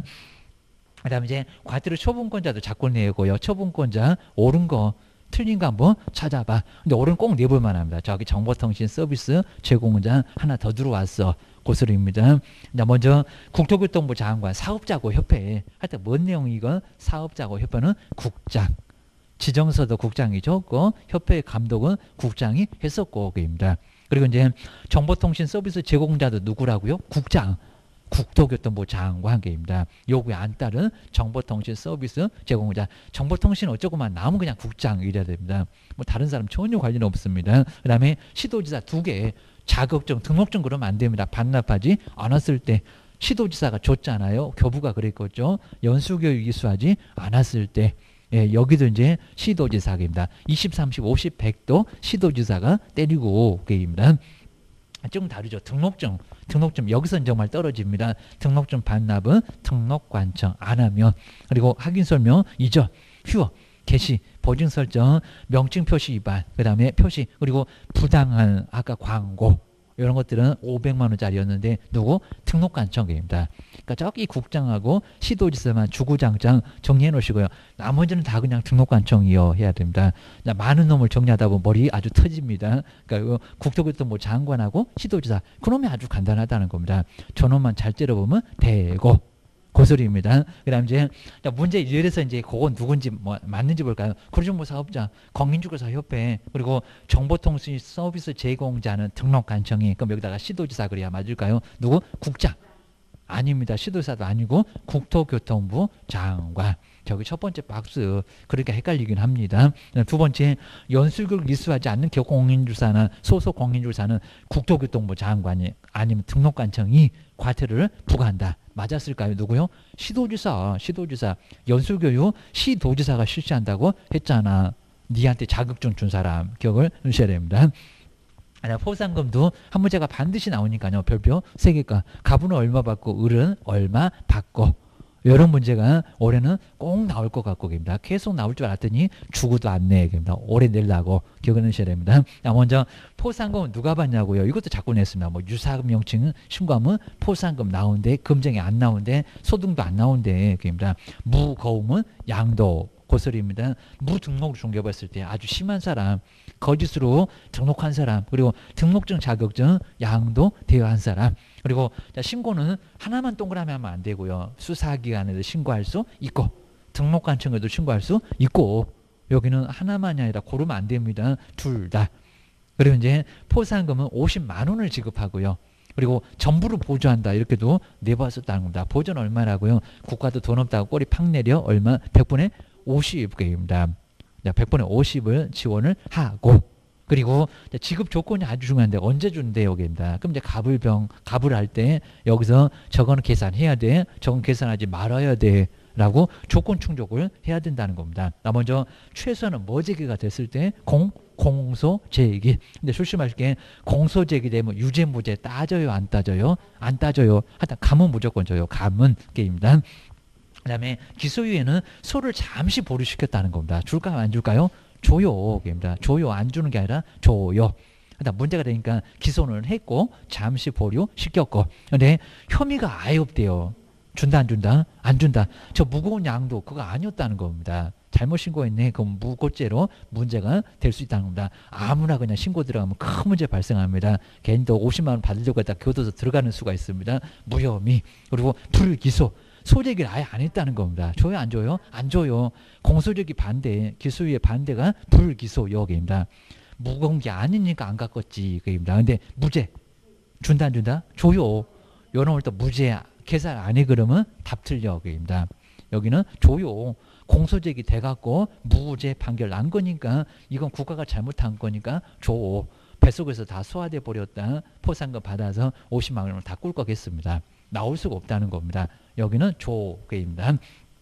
그 다음에 이제 과태료 처분권자도 자꾸 내고요. 처분권자 옳은 거 틀린 거 한번 찾아봐. 근데 옳은 꼭 내볼 만합니다. 저기 정보통신 서비스 제공자 하나 더 들어왔어. 고소리입니다. 먼저 국토교통부 장관 사업자고 협회. 하여튼 뭔 내용이건 사업자고 협회는 국장. 지정서도 국장이 줬고 협회의 감독은 국장이 했었고 그입니다. 그리고 이제 정보통신 서비스 제공자도 누구라고요? 국장. 국토교통부 장관계입니다. 요구에 안 따른 정보통신 서비스 제공자. 정보통신 어쩌고만 나오면 그냥 국장 이래야 됩니다. 뭐 다른 사람 전혀 관련 없습니다. 그 다음에 시도지사 두 개. 자격증, 등록증 그러면 안 됩니다. 반납하지 않았을 때. 시도지사가 줬잖아요. 교부가 그랬겠죠. 연수교육 이수하지 않았을 때. 예, 여기도 이제 시도지사입니다. 이십, 삼십, 오십, 백도 시도지사가 때리고 게입니다. 좀 다르죠. 등록증. 등록증 여기서는 정말 떨어집니다. 등록증 반납은 등록관청 안 하면. 그리고 확인설명 이전, 휴업, 개시, 보증 설정, 명칭 표시 위반, 그 다음에 표시, 그리고 부당한 아까 광고 이런 것들은 오백만 원짜리였는데 누구? 등록관청입니다. 그러니까 저기 국장하고 시도지사만 주구장창 정리해 놓으시고요. 나머지는 다 그냥 등록관청이요 해야 됩니다. 많은 놈을 정리하다 보면 머리 아주 터집니다. 그러니까 국토교통부 장관하고 시도지사 그놈이 아주 간단하다는 겁니다. 저놈만 잘 째려보면 되고 그 소리입니다. 그다음 이제 문제 예에서 이제 그건 누군지 뭐 맞는지 볼까요? 구조정보 사업자, 공인중개사협회, 그리고 정보통신 서비스 제공자는 등록관청이 그럼 여기다가 시도지사 그래야 맞을까요? 누구? 국장. 아닙니다. 시도지사도 아니고 국토교통부 장관. 저기 첫 번째 박스. 그러니까 헷갈리긴 합니다. 두 번째, 연수교를 이수하지 않는 공인중개사는 소속 공인중개사는 국토교통부 장관이 아니면 등록관청이 과태료를 부과한다. 맞았을까요? 누구요? 시도지사. 시도지사. 연수교육 시도지사가 실시한다고 했잖아. 니한테 자격증 준 사람. 기억을 하셔야 됩니다. 포상금도 한 문제가 반드시 나오니까요. 별표 세 개가 갑은 얼마 받고 을은 얼마 받고 이런 문제가 올해는 꼭 나올 것 같고 입니다. 계속 나올 줄 알았더니 주고도 안 내. 올해 내려고 기억을 하셔야 됩니다. 먼저 포상금은 누가 받냐고요. 이것도 자꾸 냈습니다. 뭐 유사금명칭 신고하면 포상금 나오는데 금정이 안 나오는데 소등도 안 나오는데 입니다. 무거움은 양도. 고소리입니다. 무등록을 중개받았을 때 아주 심한 사람, 거짓으로 등록한 사람, 그리고 등록증 자격증 양도 대여한 사람, 그리고 신고는 하나만 동그라미 하면 안 되고요. 수사기관에도 신고할 수 있고 등록관청에도 신고할 수 있고 여기는 하나만이 아니라 고르면 안 됩니다. 둘 다. 그리고 이제 포상금은 오십만 원을 지급하고요. 그리고 전부를 보조한다 이렇게도 내봤었다는 겁니다. 보조는 얼마라고요? 국가도 돈 없다고 꼬리 팍 내려 얼마? 백 분의 오십 개입니다. 백 분의 오십을 지원을 하고 그리고 지급 조건이 아주 중요한데 언제 준대 여기입니다. 그럼 이제 갑을병 갑을 할 때 여기서 저거는 계산해야 돼. 저건 계산하지 말아야 돼. 라고 조건 충족을 해야 된다는 겁니다. 나 먼저 최소한은 뭐 제기가 됐을 때 공, 공소 제기. 근데 조심하실 게 공소 제기되면 유죄 무죄 따져요 안 따져요? 안 따져요. 하여튼 감은 무조건 줘요. 감은 게임입니다. 그 다음에 기소유예는 소를 잠시 보류시켰다는 겁니다. 줄까요 안 줄까요? 줘요. 게임입니다. 줘요. 안 주는 게 아니라 줘요. 일단 문제가 되니까 기소는 했고 잠시 보류시켰고 근데 혐의가 아예 없대요. 준다 안 준다? 안 준다. 저 무거운 양도 그거 아니었다는 겁니다. 잘못 신고했네. 그럼 무고죄로 문제가 될 수 있다는 겁니다. 아무나 그냥 신고 들어가면 큰 문제 발생합니다. 괜히도 오십만 원 받으려고 했다 교도소 들어가는 수가 있습니다. 무혐의 그리고 불기소. 소재기를 아예 안 했다는 겁니다. 줘요 안 줘요? 안 줘요. 공소제기 반대, 기소유예 반대가 불기소 여기입니다. 무거운 게 아니니까 안 깎았지 그입니다. 근데 무죄 준다 안 준다? 줘요. 요런 또 무죄 계산 안 해 그러면 답 틀려 그입니다. 여기는 줘요. 공소제기 돼갖고 무죄 판결 난 거니까 이건 국가가 잘못한 거니까 줘. 뱃속에서 다 소화돼 버렸다. 포상금 받아서 오십만 원을 다 꿀 거겠습니다. 나올 수가 없다는 겁니다. 여기는 조개입니다.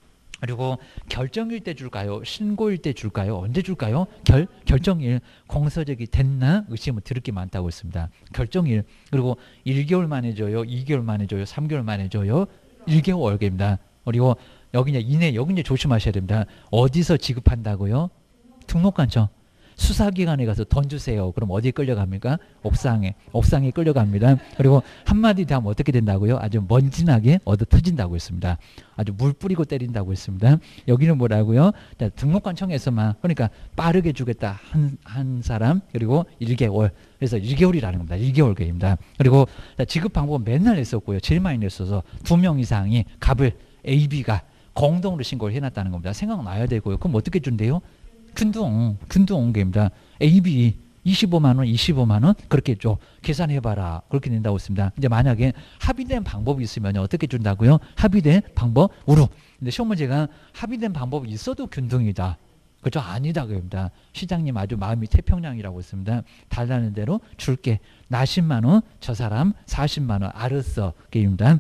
그리고 결정일 때 줄까요? 신고일 때 줄까요? 언제 줄까요? 결, 결정일. 공소제기 됐나? 의심은 들을 게 많다고 했습니다. 결정일. 그리고 일 개월 만에 줘요? 이 개월 만에 줘요? 삼 개월 만에 줘요? 일 개월입니다. 그리고 여기 이제 이내, 여기 이제 조심하셔야 됩니다. 어디서 지급한다고요? 등록관청. 수사기관에 가서 돈 주세요. 그럼 어디에 끌려갑니까? 옥상에. 옥상에 끌려갑니다. 그리고 한마디 더 하면 어떻게 된다고요? 아주 먼지나게 얻어 터진다고 했습니다. 아주 물 뿌리고 때린다고 했습니다. 여기는 뭐라고요? 등록관청에서만 그러니까 빠르게 주겠다 한, 한 사람 그리고 일 개월. 그래서 일 개월이라는 겁니다. 일 개월 계입니다. 그리고 지급 방법은 맨날 냈었고요. 제일 많이 냈어서 두 명 이상이 갑을 A, B가 공동으로 신고를 해놨다는 겁니다. 생각나야 되고요. 그럼 어떻게 준대요? 균등, 균등 게임입니다. A, B 이십오만 원, 이십오만 원 그렇게 줘. 계산해봐라. 그렇게 낸다고 했습니다. 이제 만약에 합의된 방법이 있으면 어떻게 준다고요? 합의된 방법으로. 근데 시험 문제가 합의된 방법이 있어도 균등이다. 그죠? 아니다. 그겁니다. 시장님 아주 마음이 태평양이라고 했습니다. 달라는 대로 줄게. 나 십만 원, 저 사람 사십만 원. 알았어. 게임입니다.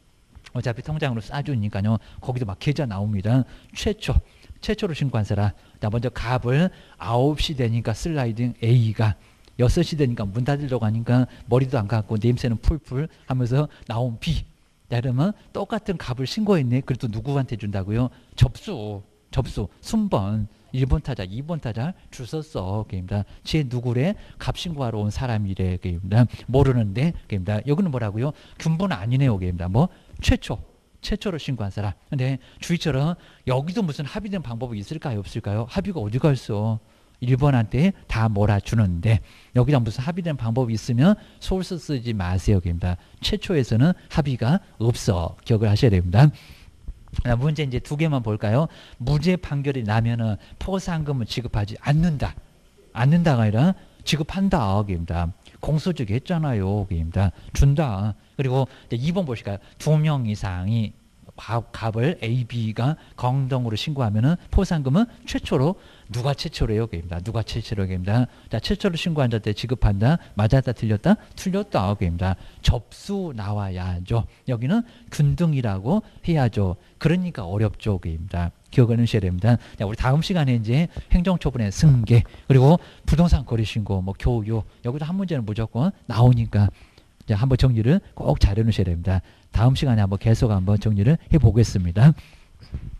어차피 통장으로 싸주니까요. 거기도 막 계좌 나옵니다. 최초. 최초로 신고한 사람. 자, 먼저 갑을 아홉 시 되니까 슬라이딩 A가 여섯 시 되니까 문 닫으려고 하니까 머리도 안 감고 냄새는 풀풀 하면서 나온 B. 자, 그러면 똑같은 갑을 신고했네. 그래도 누구한테 준다고요? 접수. 접수, 순번. 일 번 타자, 이 번 타자 줄 섰어. 게임다. 제 누구래? 갑신구하러 온 사람이래. 게임다. 모르는데. 게임다. 여기는 뭐라고요? 근본 아니네요. 게임다. 뭐? 최초. 최초로 신고한 사람. 근데 주희처럼 여기도 무슨 합의된 방법이 있을까요? 없을까요? 합의가 어디가 있어? 일 번한테 다 몰아주는데 여기다 무슨 합의된 방법이 있으면 소스 쓰지 마세요. 게임다. 최초에서는 합의가 없어. 기억을 하셔야 됩니다. 문제 이제 두 개만 볼까요? 무죄 판결이 나면은 포상금을 지급하지 않는다. 않는다가 아니라 지급한다. 게임다. 공소주기 했잖아요. 게임다. 준다. 그리고 이 번 보실까요? 두 명 이상이 값을 A, B가 공동으로 신고하면은 포상금은 최초로 누가 최초로요? 게임다. 누가 최초로 게임다. 자, 최초로 신고한 자한테 지급한다. 맞았다, 틀렸다, 틀렸다. 게임다. 접수 나와야죠. 여기는 균등이라고 해야죠. 그러니까 어렵죠. 게임다. 기억을 하셔야 됩니다. 자, 우리 다음 시간에 이제 행정처분의 승계 그리고 부동산 거래신고, 뭐 교육 여기도 한 문제는 무조건 나오니까. 자, 한번 정리를 꼭 잘 해놓으셔야 됩니다. 다음 시간에 한번 계속 한번 정리를 해보겠습니다.